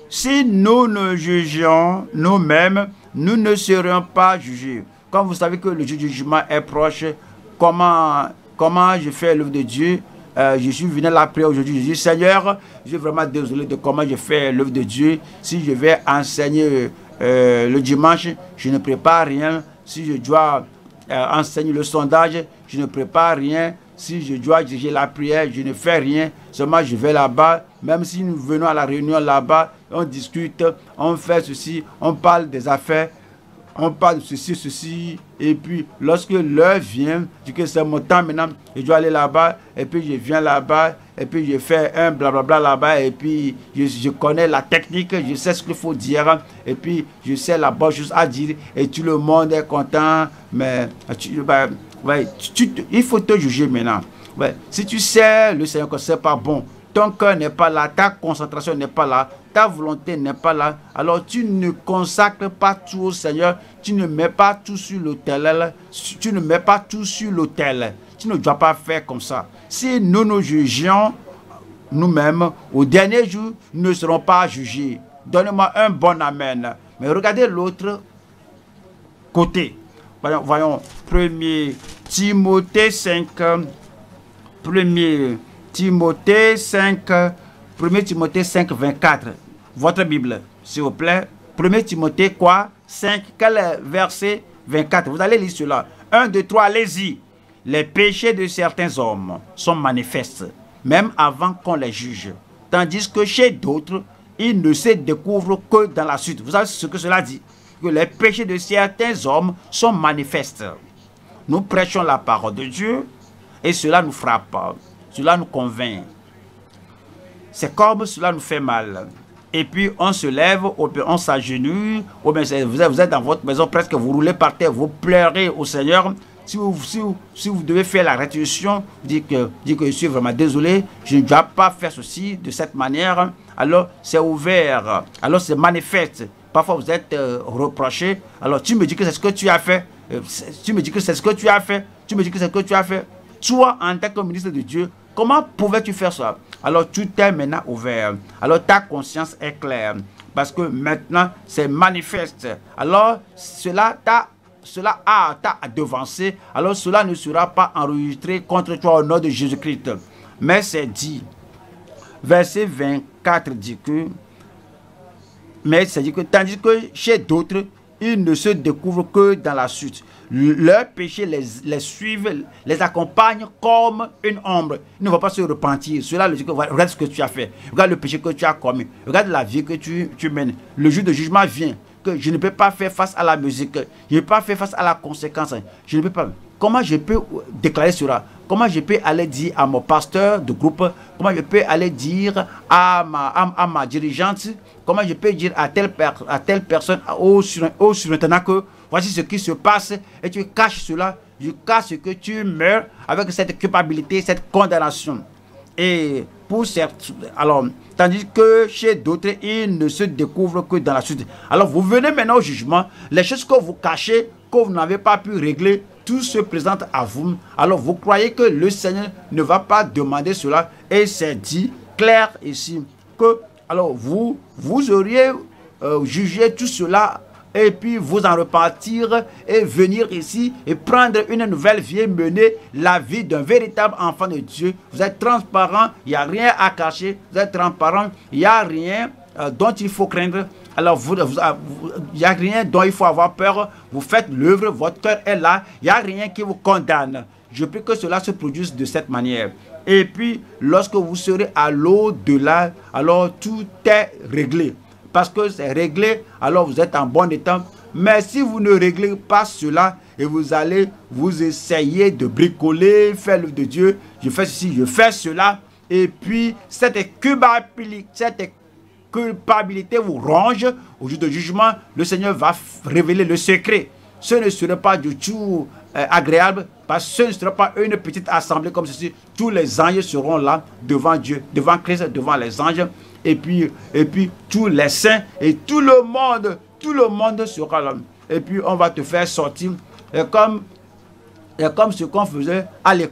Si nous nous jugions nous-mêmes, nous ne serions pas jugés. Quand vous savez que le jugement est proche, comment, comment je fais l'œuvre de Dieu? Euh, je suis venu là prière aujourd'hui. Je dis, Seigneur, je suis vraiment désolé de comment je fais l'œuvre de Dieu. Si je vais enseigner euh, le dimanche, je ne prépare rien. Si je dois euh, enseigner le sondage, je ne prépare rien. Si je dois diriger la prière, je ne fais rien. Seulement, je vais là-bas. Même si nous venons à la réunion là-bas, on discute, on fait ceci, on parle des affaires. On parle de ceci, ceci, et puis lorsque l'heure vient, je dis que c'est mon temps maintenant, je dois aller là-bas, et puis je viens là-bas, et puis je fais un blablabla là-bas, et puis je, je connais la technique, je sais ce qu'il faut dire, et puis je sais la bonne chose à dire, et tout le monde est content, mais tu, bah, ouais, tu, tu, il faut te juger maintenant. Ouais. Si tu sais, le Seigneur que ce n'est pas bon, ton cœur n'est pas là, ta concentration n'est pas là, ta volonté n'est pas là, alors tu ne consacres pas tout au Seigneur, tu ne mets pas tout sur l'autel, tu ne mets pas tout sur l'autel, tu ne dois pas faire comme ça. Si nous nous jugions nous-mêmes, au dernier jour, nous ne serons pas jugés. Donnez-moi un bon amen. Mais regardez l'autre côté. Voyons, voyons, premier Timothée cinq, premier Timothée cinq, premier Timothée cinq, vingt-quatre. Votre Bible, s'il vous plaît. premier Timothée quoi? cinq, quel est verset vingt-quatre? Vous allez lire cela. un, deux, trois, allez-y. Les péchés de certains hommes sont manifestes, même avant qu'on les juge. Tandis que chez d'autres, ils ne se découvrent que dans la suite. Vous savez ce que cela dit? Que les péchés de certains hommes sont manifestes. Nous prêchons la parole de Dieu et cela nous frappe. Cela nous convainc. C'est comme cela nous fait mal. Et puis on se lève, on s'agenouille, vous êtes dans votre maison, presque vous roulez par terre, vous pleurez au Seigneur. Si vous, si vous, si vous devez faire la restitution, vous dites que, dites que je suis vraiment désolé, je ne dois pas faire ceci de cette manière. Alors c'est ouvert, alors c'est manifeste. Parfois vous êtes euh, reproché. Alors tu me dis que c'est ce que tu as fait. Euh, tu me dis que c'est ce que tu as fait. Tu me dis que c'est ce que tu as fait. Toi, en tant que ministre de Dieu, comment pouvais-tu faire ça? Alors tout est maintenant ouvert. Alors ta conscience est claire. Parce que maintenant, c'est manifeste. Alors cela t'a cela a t'a devancé. Alors cela ne sera pas enregistré contre toi au nom de Jésus-Christ. Mais c'est dit. Verset vingt-quatre dit que mais c'est dit que tandis que chez d'autres, ils ne se découvrent que dans la suite. Leurs péchés les, les suivent, les accompagnent comme une ombre. Ils ne vont pas se repentir. Cela le dit que regarde ce que tu as fait. Regarde le péché que tu as commis. Regarde la vie que tu, tu mènes. Le jour de jugement vient. Que je ne peux pas faire face à la musique. Je ne peux pas faire face à la conséquence. Je ne peux pas. Comment je peux déclarer cela? Comment je peux aller dire à mon pasteur de groupe? Comment je peux aller dire à ma, à, à ma dirigeante? Comment je peux dire à telle, per, à telle personne, au, au surintendant que voici ce qui se passe et tu caches cela? Je cache que tu meurs avec cette culpabilité, cette condamnation. Et pour certains, alors, tandis que chez d'autres, ils ne se découvrent que dans la suite. Alors vous venez maintenant au jugement, les choses que vous cachez, que vous n'avez pas pu régler, tout se présente à vous. Alors vous croyez que le Seigneur ne va pas demander cela. Et c'est dit clair ici que alors vous, vous auriez euh, jugé tout cela et puis vous en repartir et venir ici et prendre une nouvelle vie et mener la vie d'un véritable enfant de Dieu. Vous êtes transparent, il n'y a rien à cacher, vous êtes transparent, il n'y a rien euh, dont il faut craindre. Alors, vous, il n'y a rien dont il faut avoir peur. Vous faites l'œuvre, votre cœur est là. Il n'y a rien qui vous condamne. Je prie que cela se produise de cette manière. Et puis, lorsque vous serez à l'au-delà, alors tout est réglé. Parce que c'est réglé, alors vous êtes en bon état. Mais si vous ne réglez pas cela, et vous allez vous essayer de bricoler, faire l'œuvre de Dieu, je fais ceci, je fais cela, et puis cette culpabilité, cette culpabilité vous ronge, au jour de jugement, le Seigneur va révéler le secret. Ce ne serait pas du tout euh, agréable, parce que ce ne sera pas une petite assemblée comme ceci. Tous les anges seront là devant Dieu, devant Christ, devant les anges, et puis, et puis tous les saints et tout le monde, tout le monde sera là. Et puis on va te faire sortir, et comme, et comme ce qu'on faisait à l'école,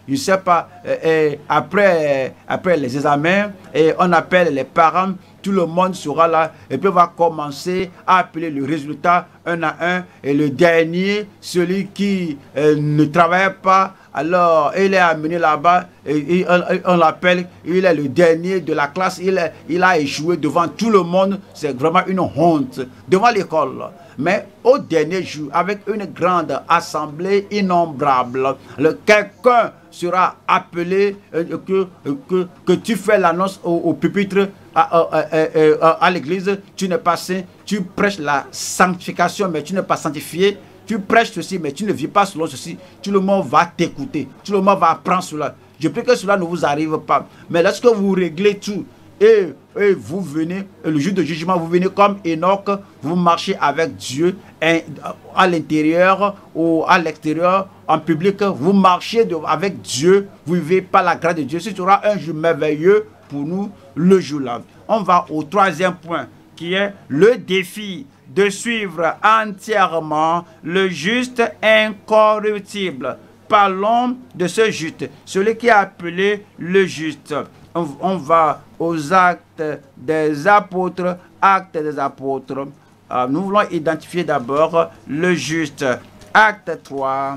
je ne sais pas, euh, euh, après, euh, après les examens, et on appelle les parents, tout le monde sera là, et puis on va commencer à appeler le résultat un à un, et le dernier, celui qui euh, ne travaille pas, alors il est amené là-bas, et, et on, on l'appelle, il est le dernier de la classe, il, est, il a échoué devant tout le monde, c'est vraiment une honte, devant l'école. Mais au dernier jour, avec une grande assemblée innombrable, quelqu'un sera appelé, euh, que, que, que tu fais l'annonce au, au pupitre, à, à, à, à, à l'église, tu n'es pas saint, tu prêches la sanctification, mais tu n'es pas sanctifié, tu prêches ceci, mais tu ne vis pas selon ceci, tout le monde va t'écouter, tout le monde va apprendre cela. Je prie que cela ne vous arrive pas. Mais lorsque vous réglez tout, et, et vous venez, et le jour de jugement, vous venez comme Enoch, vous marchez avec Dieu à l'intérieur ou à l'extérieur, en public, vous marchez de, avec Dieu, vous vivez par la grâce de Dieu. Ce sera un jour merveilleux pour nous, le jour-là. On va au troisième point, qui est le défi de suivre entièrement le juste incorruptible. Parlons de ce juste, celui qui est appelé le juste. On, on va aux actes des apôtres, actes des apôtres. Euh, nous voulons identifier d'abord le juste. Acte trois,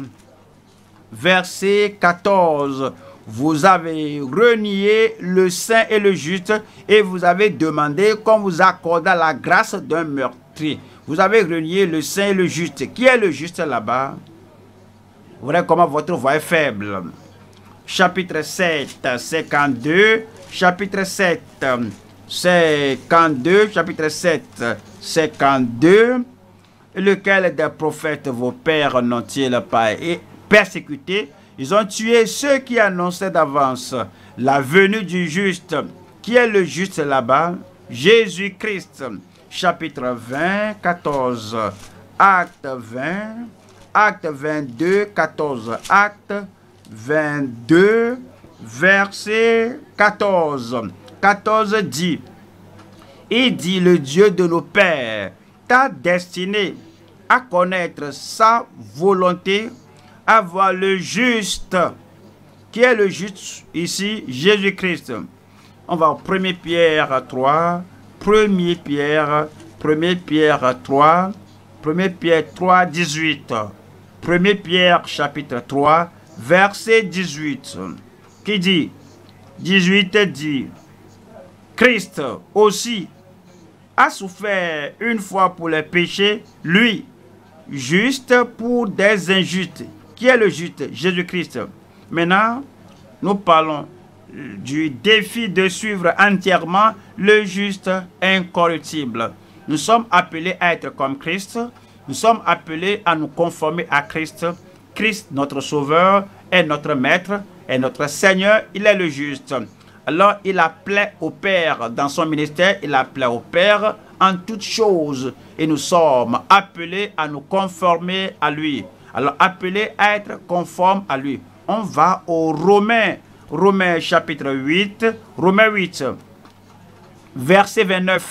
verset quatorze. Vous avez renié le saint et le juste et vous avez demandé qu'on vous accorde la grâce d'un meurtrier. Vous avez renié le saint et le juste. Qui est le juste là-bas? Vous voyez comment votre voix est faible. Chapitre sept, cinquante-deux. Chapitre sept, cinquante-deux. Chapitre sept, cinquante-deux. Lequel des prophètes vos pères n'ont-ils pas persécuté? Ils ont tué ceux qui annonçaient d'avance la venue du juste. Qui est le juste là-bas? Jésus-Christ. Chapitre vingt, quatorze. Acte vingt. Acte vingt-deux, quatorze. Acte vingt-deux, verset quatorze. quatorze dit, il dit le Dieu de nos pères t'a destiné à connaître sa volonté, à voir le juste. Qui est le juste ici? Jésus-Christ. On va au premier Pierre trois. premier Pierre, premier Pierre trois. premier Pierre trois, dix-huit. premier Pierre chapitre trois, verset dix-huit. Qui dit? dix-huit dit, Christ aussi a souffert une fois pour les péchés, lui, juste pour des injustes. Qui est le juste? Jésus-Christ. Maintenant, nous parlons du défi de suivre entièrement le juste incorruptible. Nous sommes appelés à être comme Christ. Nous sommes appelés à nous conformer à Christ. Christ, notre Sauveur, est notre Maître, est notre Seigneur. Il est le juste. Alors, il appelait au Père dans son ministère. Il appelait au Père en toutes choses. Et nous sommes appelés à nous conformer à lui. Alors, appelés à être conformes à lui. On va aux Romains. Romains chapitre huit. Romains huit. Verset vingt-neuf.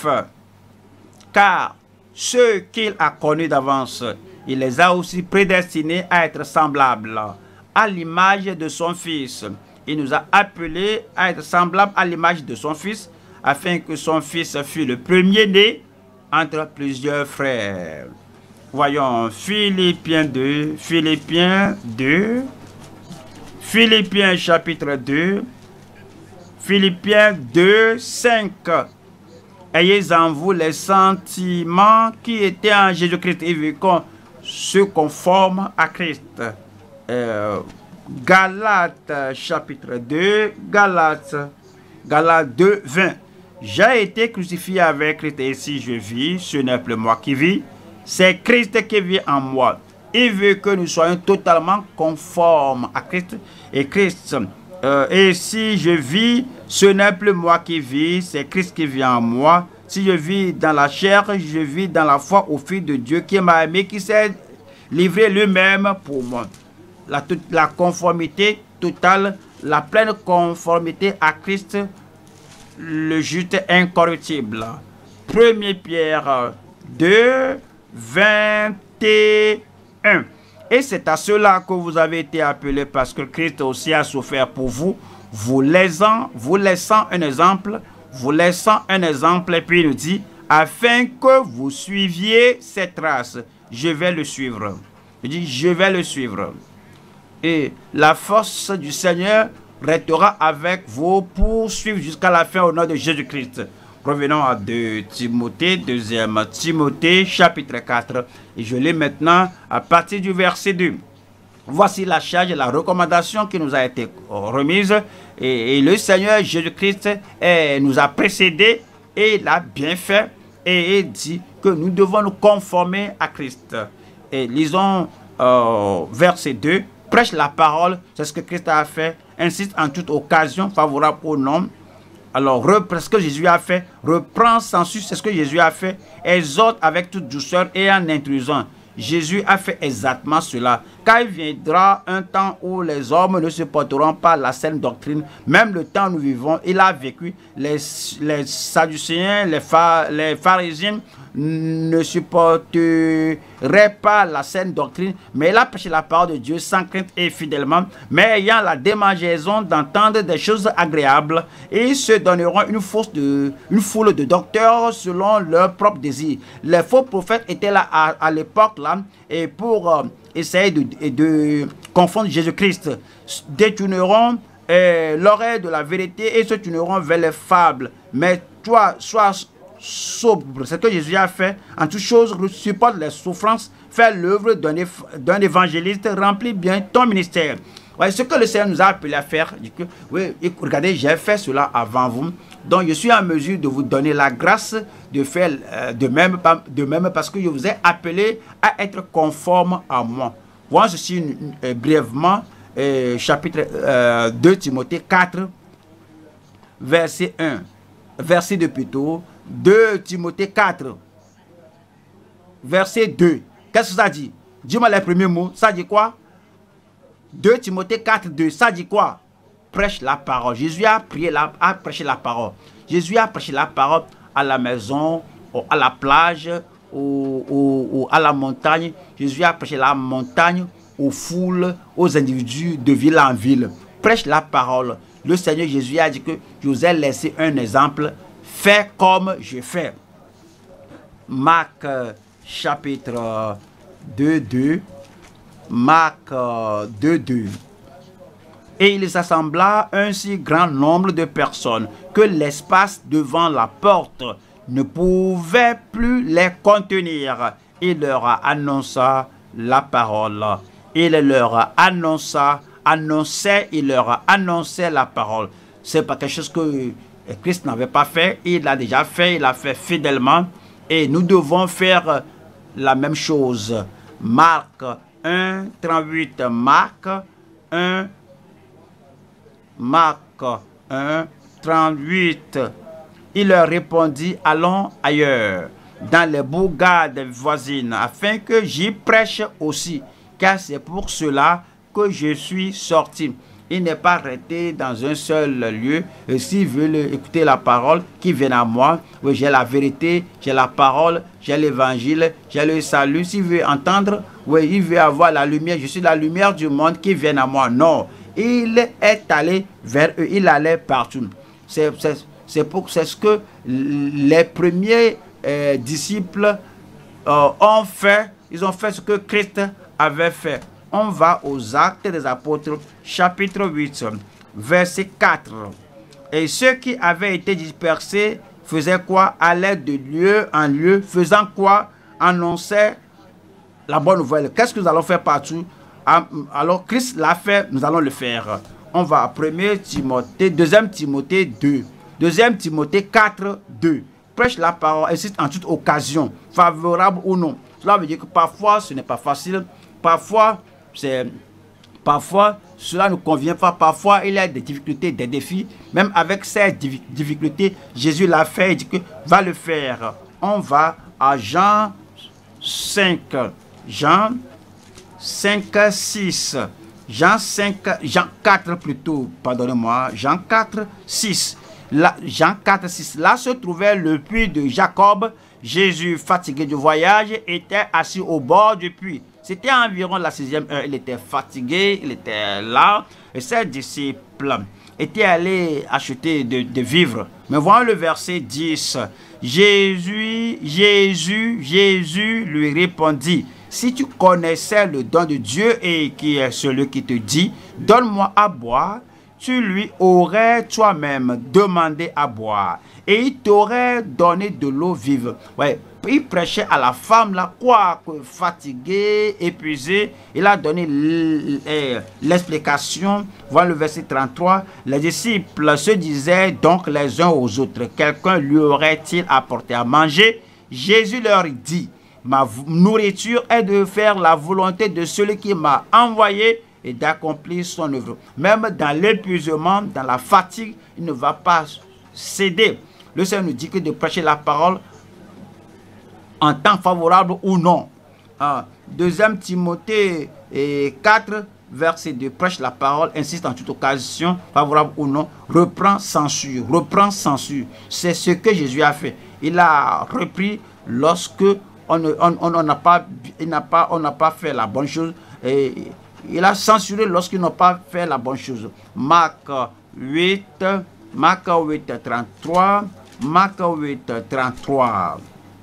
Car ceux qu'il a connus d'avance, il les a aussi prédestinés à être semblables à l'image de son Fils. Il nous a appelés à être semblables à l'image de son Fils, afin que son Fils fût le premier-né entre plusieurs frères. Voyons, Philippiens deux, Philippiens deux, Philippiens chapitre deux, Philippiens deux, cinq. Ayez en vous les sentiments qui étaient en Jésus-Christ et qu'on se conforme à Christ. Euh, Galates chapitre deux, Galates, Galates deux, vingt. J'ai été crucifié avec Christ et si je vis, ce n'est plus moi qui vis, c'est Christ qui vit en moi. Il veut que nous soyons totalement conformes à Christ et Christ. Euh, et si je vis, ce n'est plus moi qui vis, c'est Christ qui vit en moi. Si je vis dans la chair, je vis dans la foi au Fils de Dieu qui m'a aimé, qui s'est livré lui-même pour moi. La, la conformité totale, la pleine conformité à Christ, le juste incorruptible. premier Pierre deux, vingt et un. Et c'est à cela que vous avez été appelés, parce que Christ aussi a souffert pour vous, vous laissant, vous laissant un exemple, vous laissant un exemple, et puis il nous dit, afin que vous suiviez cette trace, je vais le suivre. Il dit, je vais le suivre. Et la force du Seigneur restera avec vous pour suivre jusqu'à la fin au nom de Jésus-Christ. Revenons à deux Timothée, deuxième Timothée, chapitre quatre. Et je lis maintenant à partir du verset deux. Voici la charge et la recommandation qui nous a été remise. Et, et le Seigneur Jésus-Christ nous a précédés et il a bien fait. Et il dit que nous devons nous conformer à Christ. Et lisons euh, verset deux. Prêche la parole, c'est ce que Christ a fait. Insiste en toute occasion favorable au nom. Alors, reprends ce que Jésus a fait, reprends sans sus, c'est ce que Jésus a fait, exhorte avec toute douceur et en intrusant. Jésus a fait exactement cela. Car il viendra un temps où les hommes ne supporteront pas la saine doctrine. Même le temps où nous vivons, il a vécu. Les, les Sadducéens, les, pha, les pharisiens ne supporteraient pas la saine doctrine, mais il a prêché la parole de Dieu sans crainte et fidèlement, mais ayant la démangeaison d'entendre des choses agréables, et ils se donneront une, fausse de, une foule de docteurs selon leur propre désir. Les faux prophètes étaient là à, à l'époque là, et pour euh, essayer de, de, de confondre Jésus-Christ, détourneront euh, l'oreille de la vérité et se tourneront vers les fables. Mais toi, sois sobre. C'est ce que Jésus a fait. En toute chose, supporte les souffrances, fait l'œuvre d'un évangéliste, remplit bien ton ministère. Ouais, ce que le Seigneur nous a appelé à faire, dit que, oui, regardez, j'ai fait cela avant vous. Donc, je suis en mesure de vous donner la grâce de faire euh, de, même, de même parce que je vous ai appelé à être conforme à moi. Voyons ceci euh, brièvement, euh, chapitre euh, deux Timothée quatre, verset un. Verset deux plutôt. deux Timothée quatre, verset deux. Qu'est-ce que ça dit? Dis-moi les premiers mots. Ça dit quoi? deux Timothée quatre, deux. Ça dit quoi? Prêche la parole. Jésus a, prié la, a prêché la parole. Jésus a prêché la parole à la maison, à la plage, au, au, au, à la montagne. Jésus a prêché la montagne aux foules, aux individus de ville en ville. Prêche la parole. Le Seigneur Jésus a dit que je vous ai laissé un exemple. Fais comme je fais. Marc euh, chapitre deux, deux. Marc euh, deux, deux. Et il s'assembla un si grand nombre de personnes que l'espace devant la porte ne pouvait plus les contenir. Il leur annonça la parole. Il leur annonça, annonçait, il leur annonçait la parole. C'est pas quelque chose que Christ n'avait pas fait, il l'a déjà fait, il l'a fait fidèlement. Et nous devons faire la même chose. Marc un, trente-huit, Marc un, Marc un, trente-huit. Il leur répondit, allons ailleurs, dans les bourgades voisines, afin que j'y prêche aussi, car c'est pour cela que je suis sorti. Il n'est pas arrêté dans un seul lieu. Et s'ils veulent écouter la parole, qu'ils viennent à moi. Oui, j'ai la vérité, j'ai la parole, j'ai l'évangile, j'ai le salut. S'ils veulent entendre, oui, il veut avoir la lumière. Je suis la lumière du monde, qui viennent à moi. Non, il est allé vers eux. Il allait partout. C'est pour c'est ce que les premiers euh, disciples euh, ont fait. Ils ont fait ce que Christ avait fait. On va aux Actes des Apôtres, chapitre huit, verset quatre. Et ceux qui avaient été dispersés faisaient quoi? Allaient de lieu en lieu, faisant quoi? Annonçaient la bonne nouvelle. Qu'est-ce que nous allons faire partout? Alors Christ l'a fait, nous allons le faire. On va à premier Timothée, deuxième Timothée deux. deuxième Timothée quatre, deux. Prêche la parole, insiste en toute occasion, favorable ou non. Cela veut dire que parfois ce n'est pas facile. Parfois, c'est parfois cela ne convient pas. Parfois, il y a des difficultés, des défis. Même avec ces difficultés, Jésus l'a fait. Il dit que va le faire. On va à Jean cinq. Jean cinq, six. Jean cinq, Jean quatre plutôt, pardonnez-moi. Jean quatre, six. Là, Jean quatre, six. Là se trouvait le puits de Jacob. Jésus, fatigué du voyage, était assis au bord du puits. C'était environ la sixième heure. Il était fatigué, il était là. Et ses disciples étaient allés acheter de, de vivres. Mais voyons le verset dix. Jésus, Jésus, Jésus lui répondit: si tu connaissais le don de Dieu et qui est celui qui te dit, donne-moi à boire, tu lui aurais toi-même demandé à boire et il t'aurait donné de l'eau vive. Ouais, il prêchait à la femme là, quoi, fatiguée, épuisée. Il a donné l'explication. Voilà le verset trente-trois. Les disciples se disaient donc les uns aux autres: quelqu'un lui aurait-il apporté à manger? Jésus leur dit: ma nourriture est de faire la volonté de celui qui m'a envoyé et d'accomplir son œuvre. Même dans l'épuisement, dans la fatigue, il ne va pas céder. Le Seigneur nous dit que de prêcher la parole en temps favorable ou non. Ah, deuxième Timothée quatre, verset deux, prêche la parole, insiste en toute occasion, favorable ou non, reprend, censure, reprend, censure. C'est ce que Jésus a fait. Il a repris lorsque on n'a on, on, on pas, pas, on n'a pas fait la bonne chose. Et il a censuré lorsqu'ils n'ont pas fait la bonne chose. Marc huit, Marc huit, trente-trois, Marc huit, trente-trois.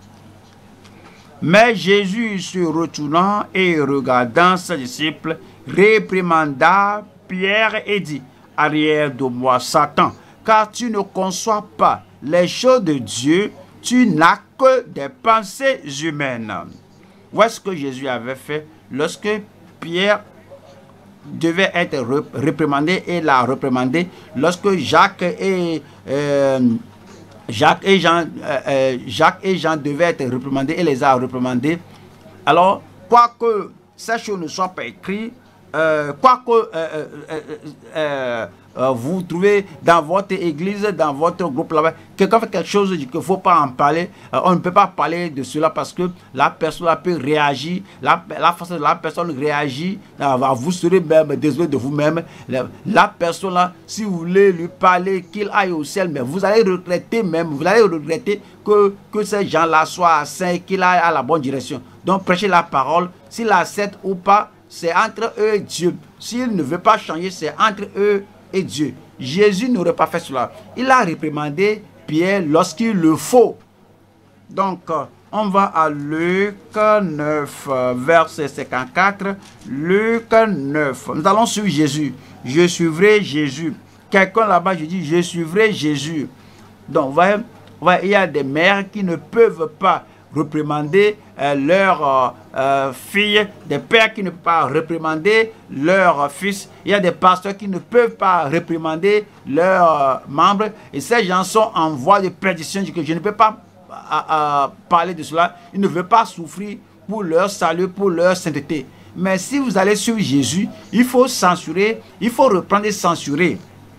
Mais Jésus, se retournant et regardant ses disciples, réprimanda Pierre et dit: arrière de moi, Satan, car tu ne conçois pas les choses de Dieu, tu n'as que des pensées humaines. Voici ce que Jésus avait fait lorsque Pierre devait être réprimandé et l'a réprimandé. Lorsque Jacques et euh, Jacques et Jean euh, Jacques et Jean devaient être réprimandés et les a réprimandés. Alors, quoique ces choses ne soient pas écrites, euh, quoique euh, euh, euh, euh, vous trouvez dans votre église, dans votre groupe là-bas, quelqu'un fait quelque chose qu'il ne faut pas en parler, euh, on ne peut pas parler de cela parce que la personne peut réagir, la, la façon dont la personne réagit, euh, vous serez même désolé de vous-même. La, la personne là, si vous voulez lui parler, qu'il aille au ciel, mais vous allez regretter même, vous allez regretter que, que ces gens-là soient saints, qu'il aille à la bonne direction. Donc prêchez la parole, s'il accepte ou pas, c'est entre eux et Dieu. S'il ne veut pas changer, c'est entre eux et Dieu. Jésus n'aurait pas fait cela. Il a réprimandé Pierre lorsqu'il le faut. Donc, on va à Luc neuf, verset cinquante-quatre. Luc neuf. Nous allons suivre Jésus. Je suivrai Jésus. Quelqu'un là-bas, je dis, je suivrai Jésus. Donc, vous voyez, vous voyez, il y a des mères qui ne peuvent pas réprimander euh, leurs euh, euh, filles, des pères qui ne peuvent pas réprimander leurs fils. Il y a des pasteurs qui ne peuvent pas réprimander leurs euh, membres. Et ces gens sont en voie de perdition. Je ne peux pas euh, euh, parler de cela. Ils ne veulent pas souffrir pour leur salut, pour leur sainteté. Mais si vous allez suivre Jésus, il faut censurer, il faut reprendre et censurer.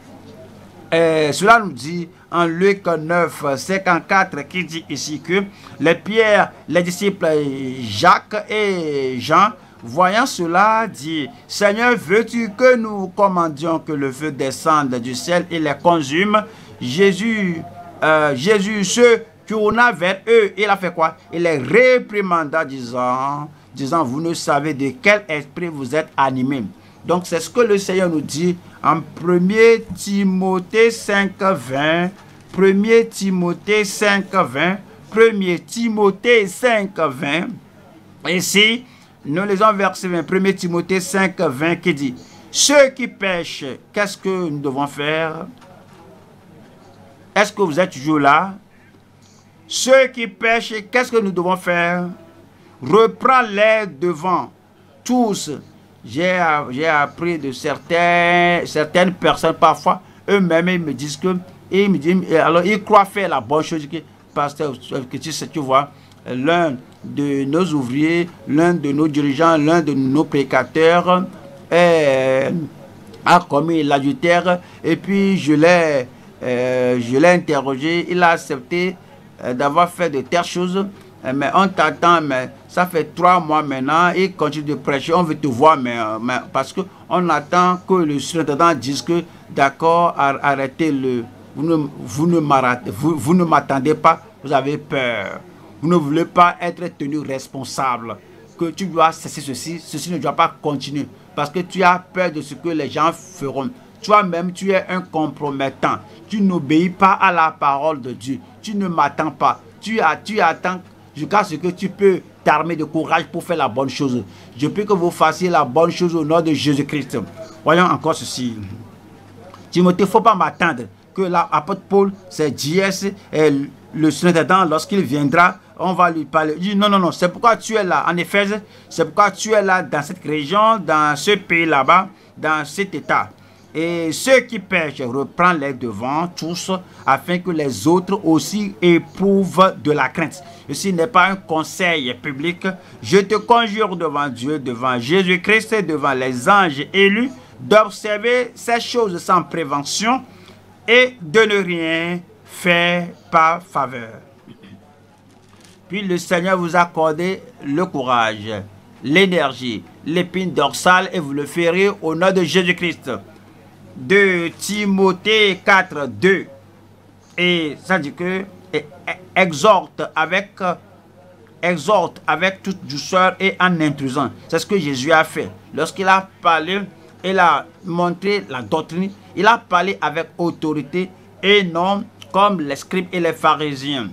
Et cela nous dit en Luc neuf, cinquante-quatre, qui dit ici que les pierres, les disciples Jacques et Jean, voyant cela, dit: Seigneur, veux-tu que nous commandions que le feu descende du ciel et les consume? Jésus, euh, Jésus se tourna vers eux. Il a fait quoi? Il les réprimanda, disant, disant, vous ne savez de quel esprit vous êtes animés. Donc c'est ce que le Seigneur nous dit en premier Timothée cinq, vingt. premier Timothée cinq, vingt. premier Timothée cinq, vingt. Ici, nous lisons verset vingt. premier Timothée cinq, vingt qui dit: ceux qui pêchent, qu'est-ce que nous devons faire? Est-ce que vous êtes toujours là? Ceux qui pêchent, qu'est-ce que nous devons faire? Reprends-les devant tous. J'ai appris de certains, certaines personnes, parfois, eux-mêmes, ils me disent que, ils me disent, alors ils croient faire la bonne chose, que, pasteur, que tu sais, tu vois, l'un de nos ouvriers, l'un de nos dirigeants, l'un de nos prédicateurs euh, a commis l'adultère, et puis je l'ai euh, je l'ai interrogé, il a accepté euh, d'avoir fait de telles choses. Mais on t'attend, mais ça fait trois mois maintenant, il continue de prêcher, on veut te voir, mais, mais parce qu'on attend que le surintendant dise que d'accord, arrêtez-le, vous ne, vous ne vous, vous ne m'attendez pas, vous avez peur, vous ne voulez pas être tenu responsable. que tu dois cesser ceci, ceci ne doit pas continuer. Parce que tu as peur de ce que les gens feront. Toi-même, tu es un compromettant. Tu n'obéis pas à la parole de Dieu. Tu ne m'attends pas. Tu, as, tu attends jusqu'à ce que tu peux t'armer de courage pour faire la bonne chose. Je prie que vous fassiez la bonne chose au nom de Jésus-Christ. Voyons encore ceci. Timothée, il ne faut pas m'attendre que l'apôtre Paul, c'est J S, et le surintendant, lorsqu'il viendra, on va lui parler. Il dit non, non, non, c'est pourquoi tu es là en Éphèse, c'est pourquoi tu es là dans cette région, dans ce pays là-bas, dans cet état. Et ceux qui pêchent reprennent les devants tous, afin que les autres aussi éprouvent de la crainte. Ceci n'est pas un conseil public. Je te conjure devant Dieu, devant Jésus-Christ et devant les anges élus, d'observer ces choses sans prévention et de ne rien faire par faveur. Puis le Seigneur vous a accordé le courage, l'énergie, l'épine dorsale et vous le ferez au nom de Jésus-Christ. De Timothée quatre, deux. Et ça dit que et, exhorte avec exhorte avec toute douceur et en intrusant. C'est ce que Jésus a fait. Lorsqu'il a parlé, il a montré la doctrine, il a parlé avec autorité et non comme les scribes et les pharisiens.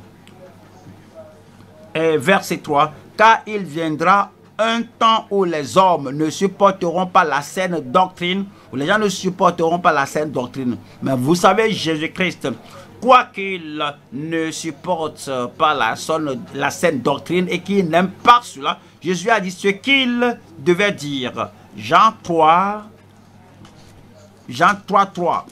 Et verset trois. Car il viendra un temps où les hommes ne supporteront pas la saine doctrine, où les gens ne supporteront pas la saine doctrine. Mais vous savez, Jésus-Christ, quoiqu'il ne supporte pas la, son, la saine doctrine et qu'il n'aime pas cela, Jésus a dit ce qu'il devait dire. Jean trois, Jean trois, trois.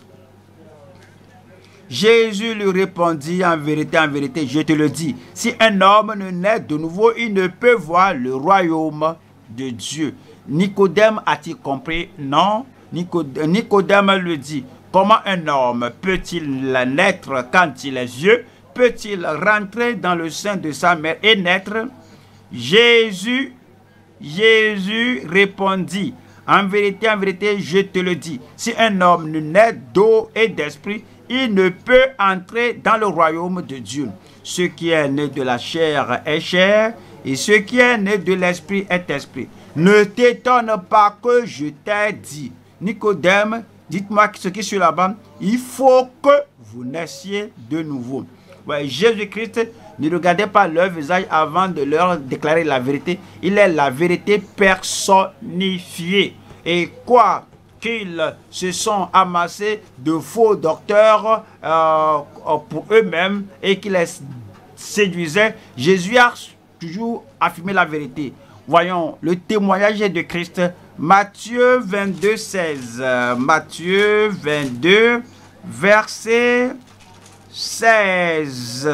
Jésus lui répondit, en vérité, en vérité, je te le dis, si un homme ne naît de nouveau, il ne peut voir le royaume de Dieu. Nicodème a-t-il compris? Non. Nicodème lui dit, comment un homme peut-il naître quand il est vieux? Peut-il rentrer dans le sein de sa mère et naître? Jésus, Jésus répondit, en vérité, en vérité, je te le dis, si un homme ne naît d'eau et d'esprit, il ne peut entrer dans le royaume de Dieu. Ce qui est né de la chair est chair, et ce qui est né de l'esprit est esprit. Ne t'étonne pas que je t'ai dit. Nicodème, dites-moi ce qui est sur là-bas. Il faut que vous naissiez de nouveau. Ouais, Jésus-Christ, ne regardez pas leur visage avant de leur déclarer la vérité. Il est la vérité personnifiée. Et quoi qu'ils se sont amassés de faux docteurs euh, pour eux-mêmes et qui les séduisaient, Jésus a toujours affirmé la vérité. Voyons le témoignage de Christ, Matthieu vingt-deux, seize. Matthieu vingt-deux, verset seize.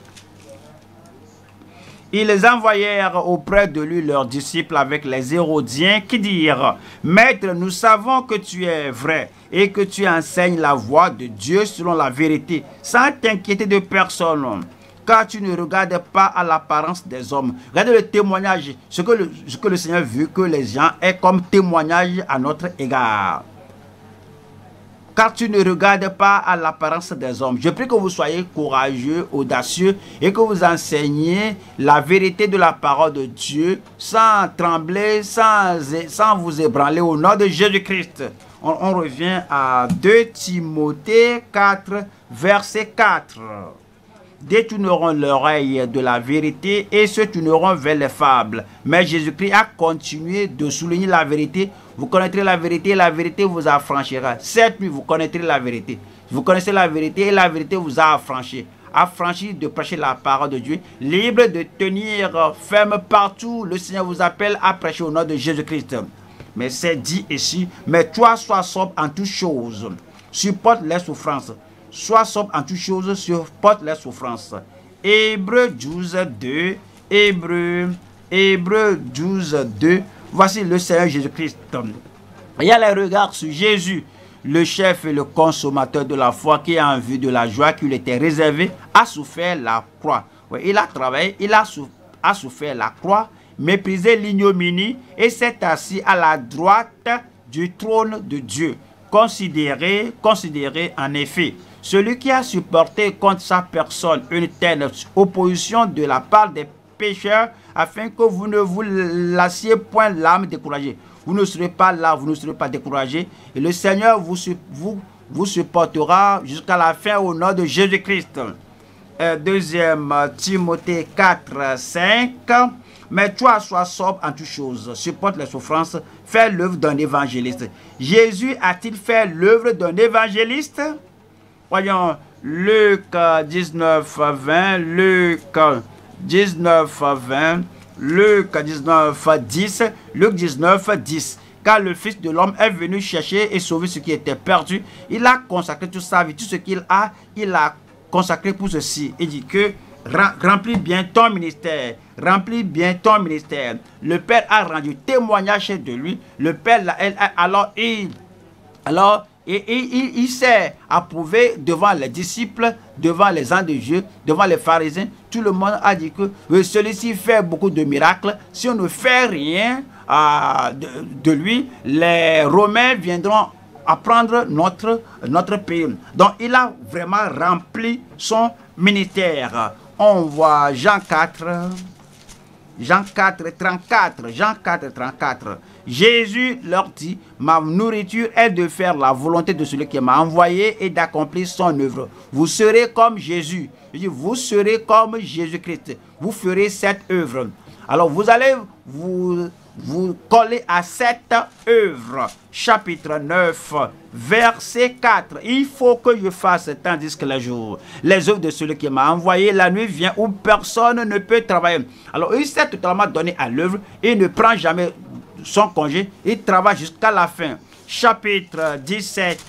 Ils envoyèrent auprès de lui leurs disciples avec les Hérodiens qui dirent, « Maître, nous savons que tu es vrai et que tu enseignes la voie de Dieu selon la vérité, sans t'inquiéter de personne, car tu ne regardes pas à l'apparence des hommes. » Regardez le témoignage, ce que le, ce que le Seigneur veut que les gens aient comme témoignage à notre égard. Car tu ne regardes pas à l'apparence des hommes. Je prie que vous soyez courageux, audacieux et que vous enseigniez la vérité de la parole de Dieu sans trembler, sans, sans vous ébranler au nom de Jésus-Christ. On, on revient à deux Timothée quatre, verset quatre. Détourneront l'oreille de la vérité et se tourneront vers les fables. Mais Jésus-Christ a continué de souligner la vérité. Vous connaîtrez la vérité et la vérité vous affranchira. Cette nuit, vous connaîtrez la vérité. Vous connaissez la vérité et la vérité vous a affranchi. Affranchi de prêcher la parole de Dieu. Libre de tenir ferme partout. Le Seigneur vous appelle à prêcher au nom de Jésus-Christ. Mais c'est dit ici, mais toi sois sobre en toutes choses. Supporte les souffrances. Sois sobre en toutes choses, supporte les souffrances. Hébreux douze, deux. Hébreux, Hébreux douze, deux. Voici le Seigneur Jésus-Christ. Il y a les regards sur Jésus, le chef et le consommateur de la foi, qui a en vue de la joie qui lui était réservée, a souffert la croix. Oui, il a travaillé, il a, sou, a souffert la croix, méprisé l'ignominie et s'est assis à la droite du trône de Dieu. Considérez, considérez en effet, celui qui a supporté contre sa personne une telle opposition de la part des pécheurs, afin que vous ne vous lassiez point l'âme découragée. Vous ne serez pas là, vous ne serez pas découragés. Et le Seigneur vous, vous, vous supportera jusqu'à la fin au nom de Jésus-Christ. Euh, deuxième Timothée quatre, cinq. Mais toi, sois sobre en toutes choses, supporte les souffrances, fais l'œuvre d'un évangéliste. Jésus a-t-il fait l'œuvre d'un évangéliste? Voyons, Luc dix-neuf, vingt, Luc dix-neuf, vingt, Luc dix-neuf, dix, Luc dix-neuf, dix. Car le Fils de l'homme est venu chercher et sauver ce qui était perdu. Il a consacré toute sa vie, tout ce qu'il a, il a consacré pour ceci. Il dit que remplis bien ton ministère, remplis bien ton ministère. Le Père a rendu témoignage de lui. Le Père, alors il, alors, il, il, il s'est approuvé devant les disciples, devant les gens de Dieu, devant les pharisiens. Tout le monde a dit que celui-ci fait beaucoup de miracles. Si on ne fait rien euh, de, de lui, les Romains viendront à prendre notre, notre pays. Donc, il a vraiment rempli son ministère. On voit Jean quatre, Jean quatre, trente-quatre, Jean quatre, trente-quatre. Jésus leur dit, ma nourriture est de faire la volonté de celui qui m'a envoyé et d'accomplir son œuvre. Vous serez comme Jésus. Je dis, vous serez comme Jésus-Christ. Vous ferez cette œuvre. Alors, vous allez vous... vous collez à cette œuvre. Chapitre neuf, verset quatre. Il faut que je fasse tandis que le jour. Les œuvres de celui qui m'a envoyé, la nuit vient où personne ne peut travailler. Alors, il s'est totalement donné à l'œuvre. Il ne prend jamais son congé. Il travaille jusqu'à la fin. Chapitre dix-sept,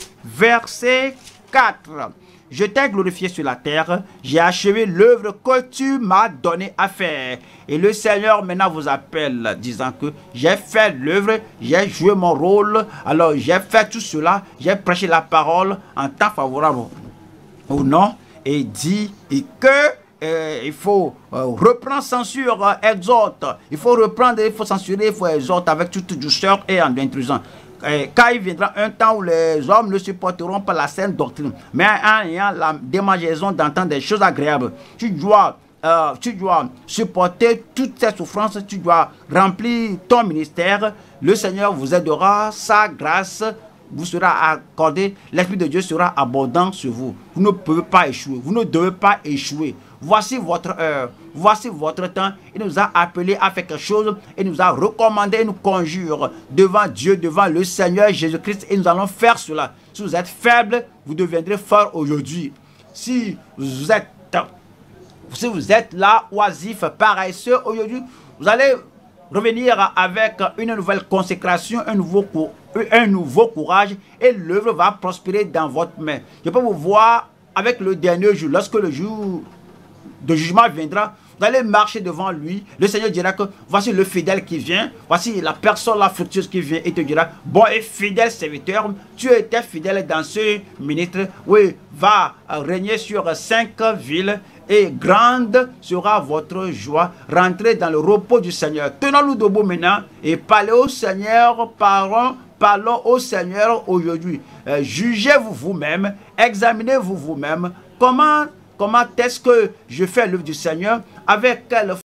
verset quatre. Je t'ai glorifié sur la terre, j'ai achevé l'œuvre que tu m'as donné à faire. Et le Seigneur maintenant vous appelle, disant que j'ai fait l'œuvre, j'ai joué mon rôle, alors j'ai fait tout cela, j'ai prêché la parole en temps favorable ou non, et dit et que euh, il faut euh, reprendre, censure, euh, exhorte, il faut reprendre, il faut censurer, il faut exhorter avec toute douceur et en intrusant. Car il viendra un temps où les hommes ne supporteront pas la saine doctrine, mais en ayant la démangeaison d'entendre des choses agréables. Tu dois, euh, tu dois supporter toutes ces souffrances, tu dois remplir ton ministère. Le Seigneur vous aidera, sa grâce vous sera accordée, l'Esprit de Dieu sera abondant sur vous. Vous ne pouvez pas échouer, vous ne devez pas échouer. Voici votre heure, voici votre temps. Il nous a appelés à faire quelque chose. Il nous a recommandé, il nous conjure devant Dieu, devant le Seigneur Jésus-Christ. Et nous allons faire cela. Si vous êtes faible, vous deviendrez fort aujourd'hui. Si vous êtes, si vous êtes là, oisif, paresseux, aujourd'hui, vous allez revenir avec une nouvelle consécration, un nouveau, un nouveau courage. Et l'œuvre va prospérer dans votre main. Je peux vous voir avec le dernier jour, lorsque le jour de jugement viendra, vous allez marcher devant lui. Le Seigneur dira que voici le fidèle qui vient, voici la personne la fructueuse qui vient et te dira, bon et fidèle serviteur, tu étais fidèle dans ce ministre, oui, va régner sur cinq villes et grande sera votre joie. Rentrez dans le repos du Seigneur. Tenons-nous debout maintenant et parlez au Seigneur, parlons, parlons au Seigneur aujourd'hui. Euh, Jugez-vous vous-même, examinez-vous vous-même. Comment Comment est-ce que je fais l'œuvre du Seigneur? Avec quelle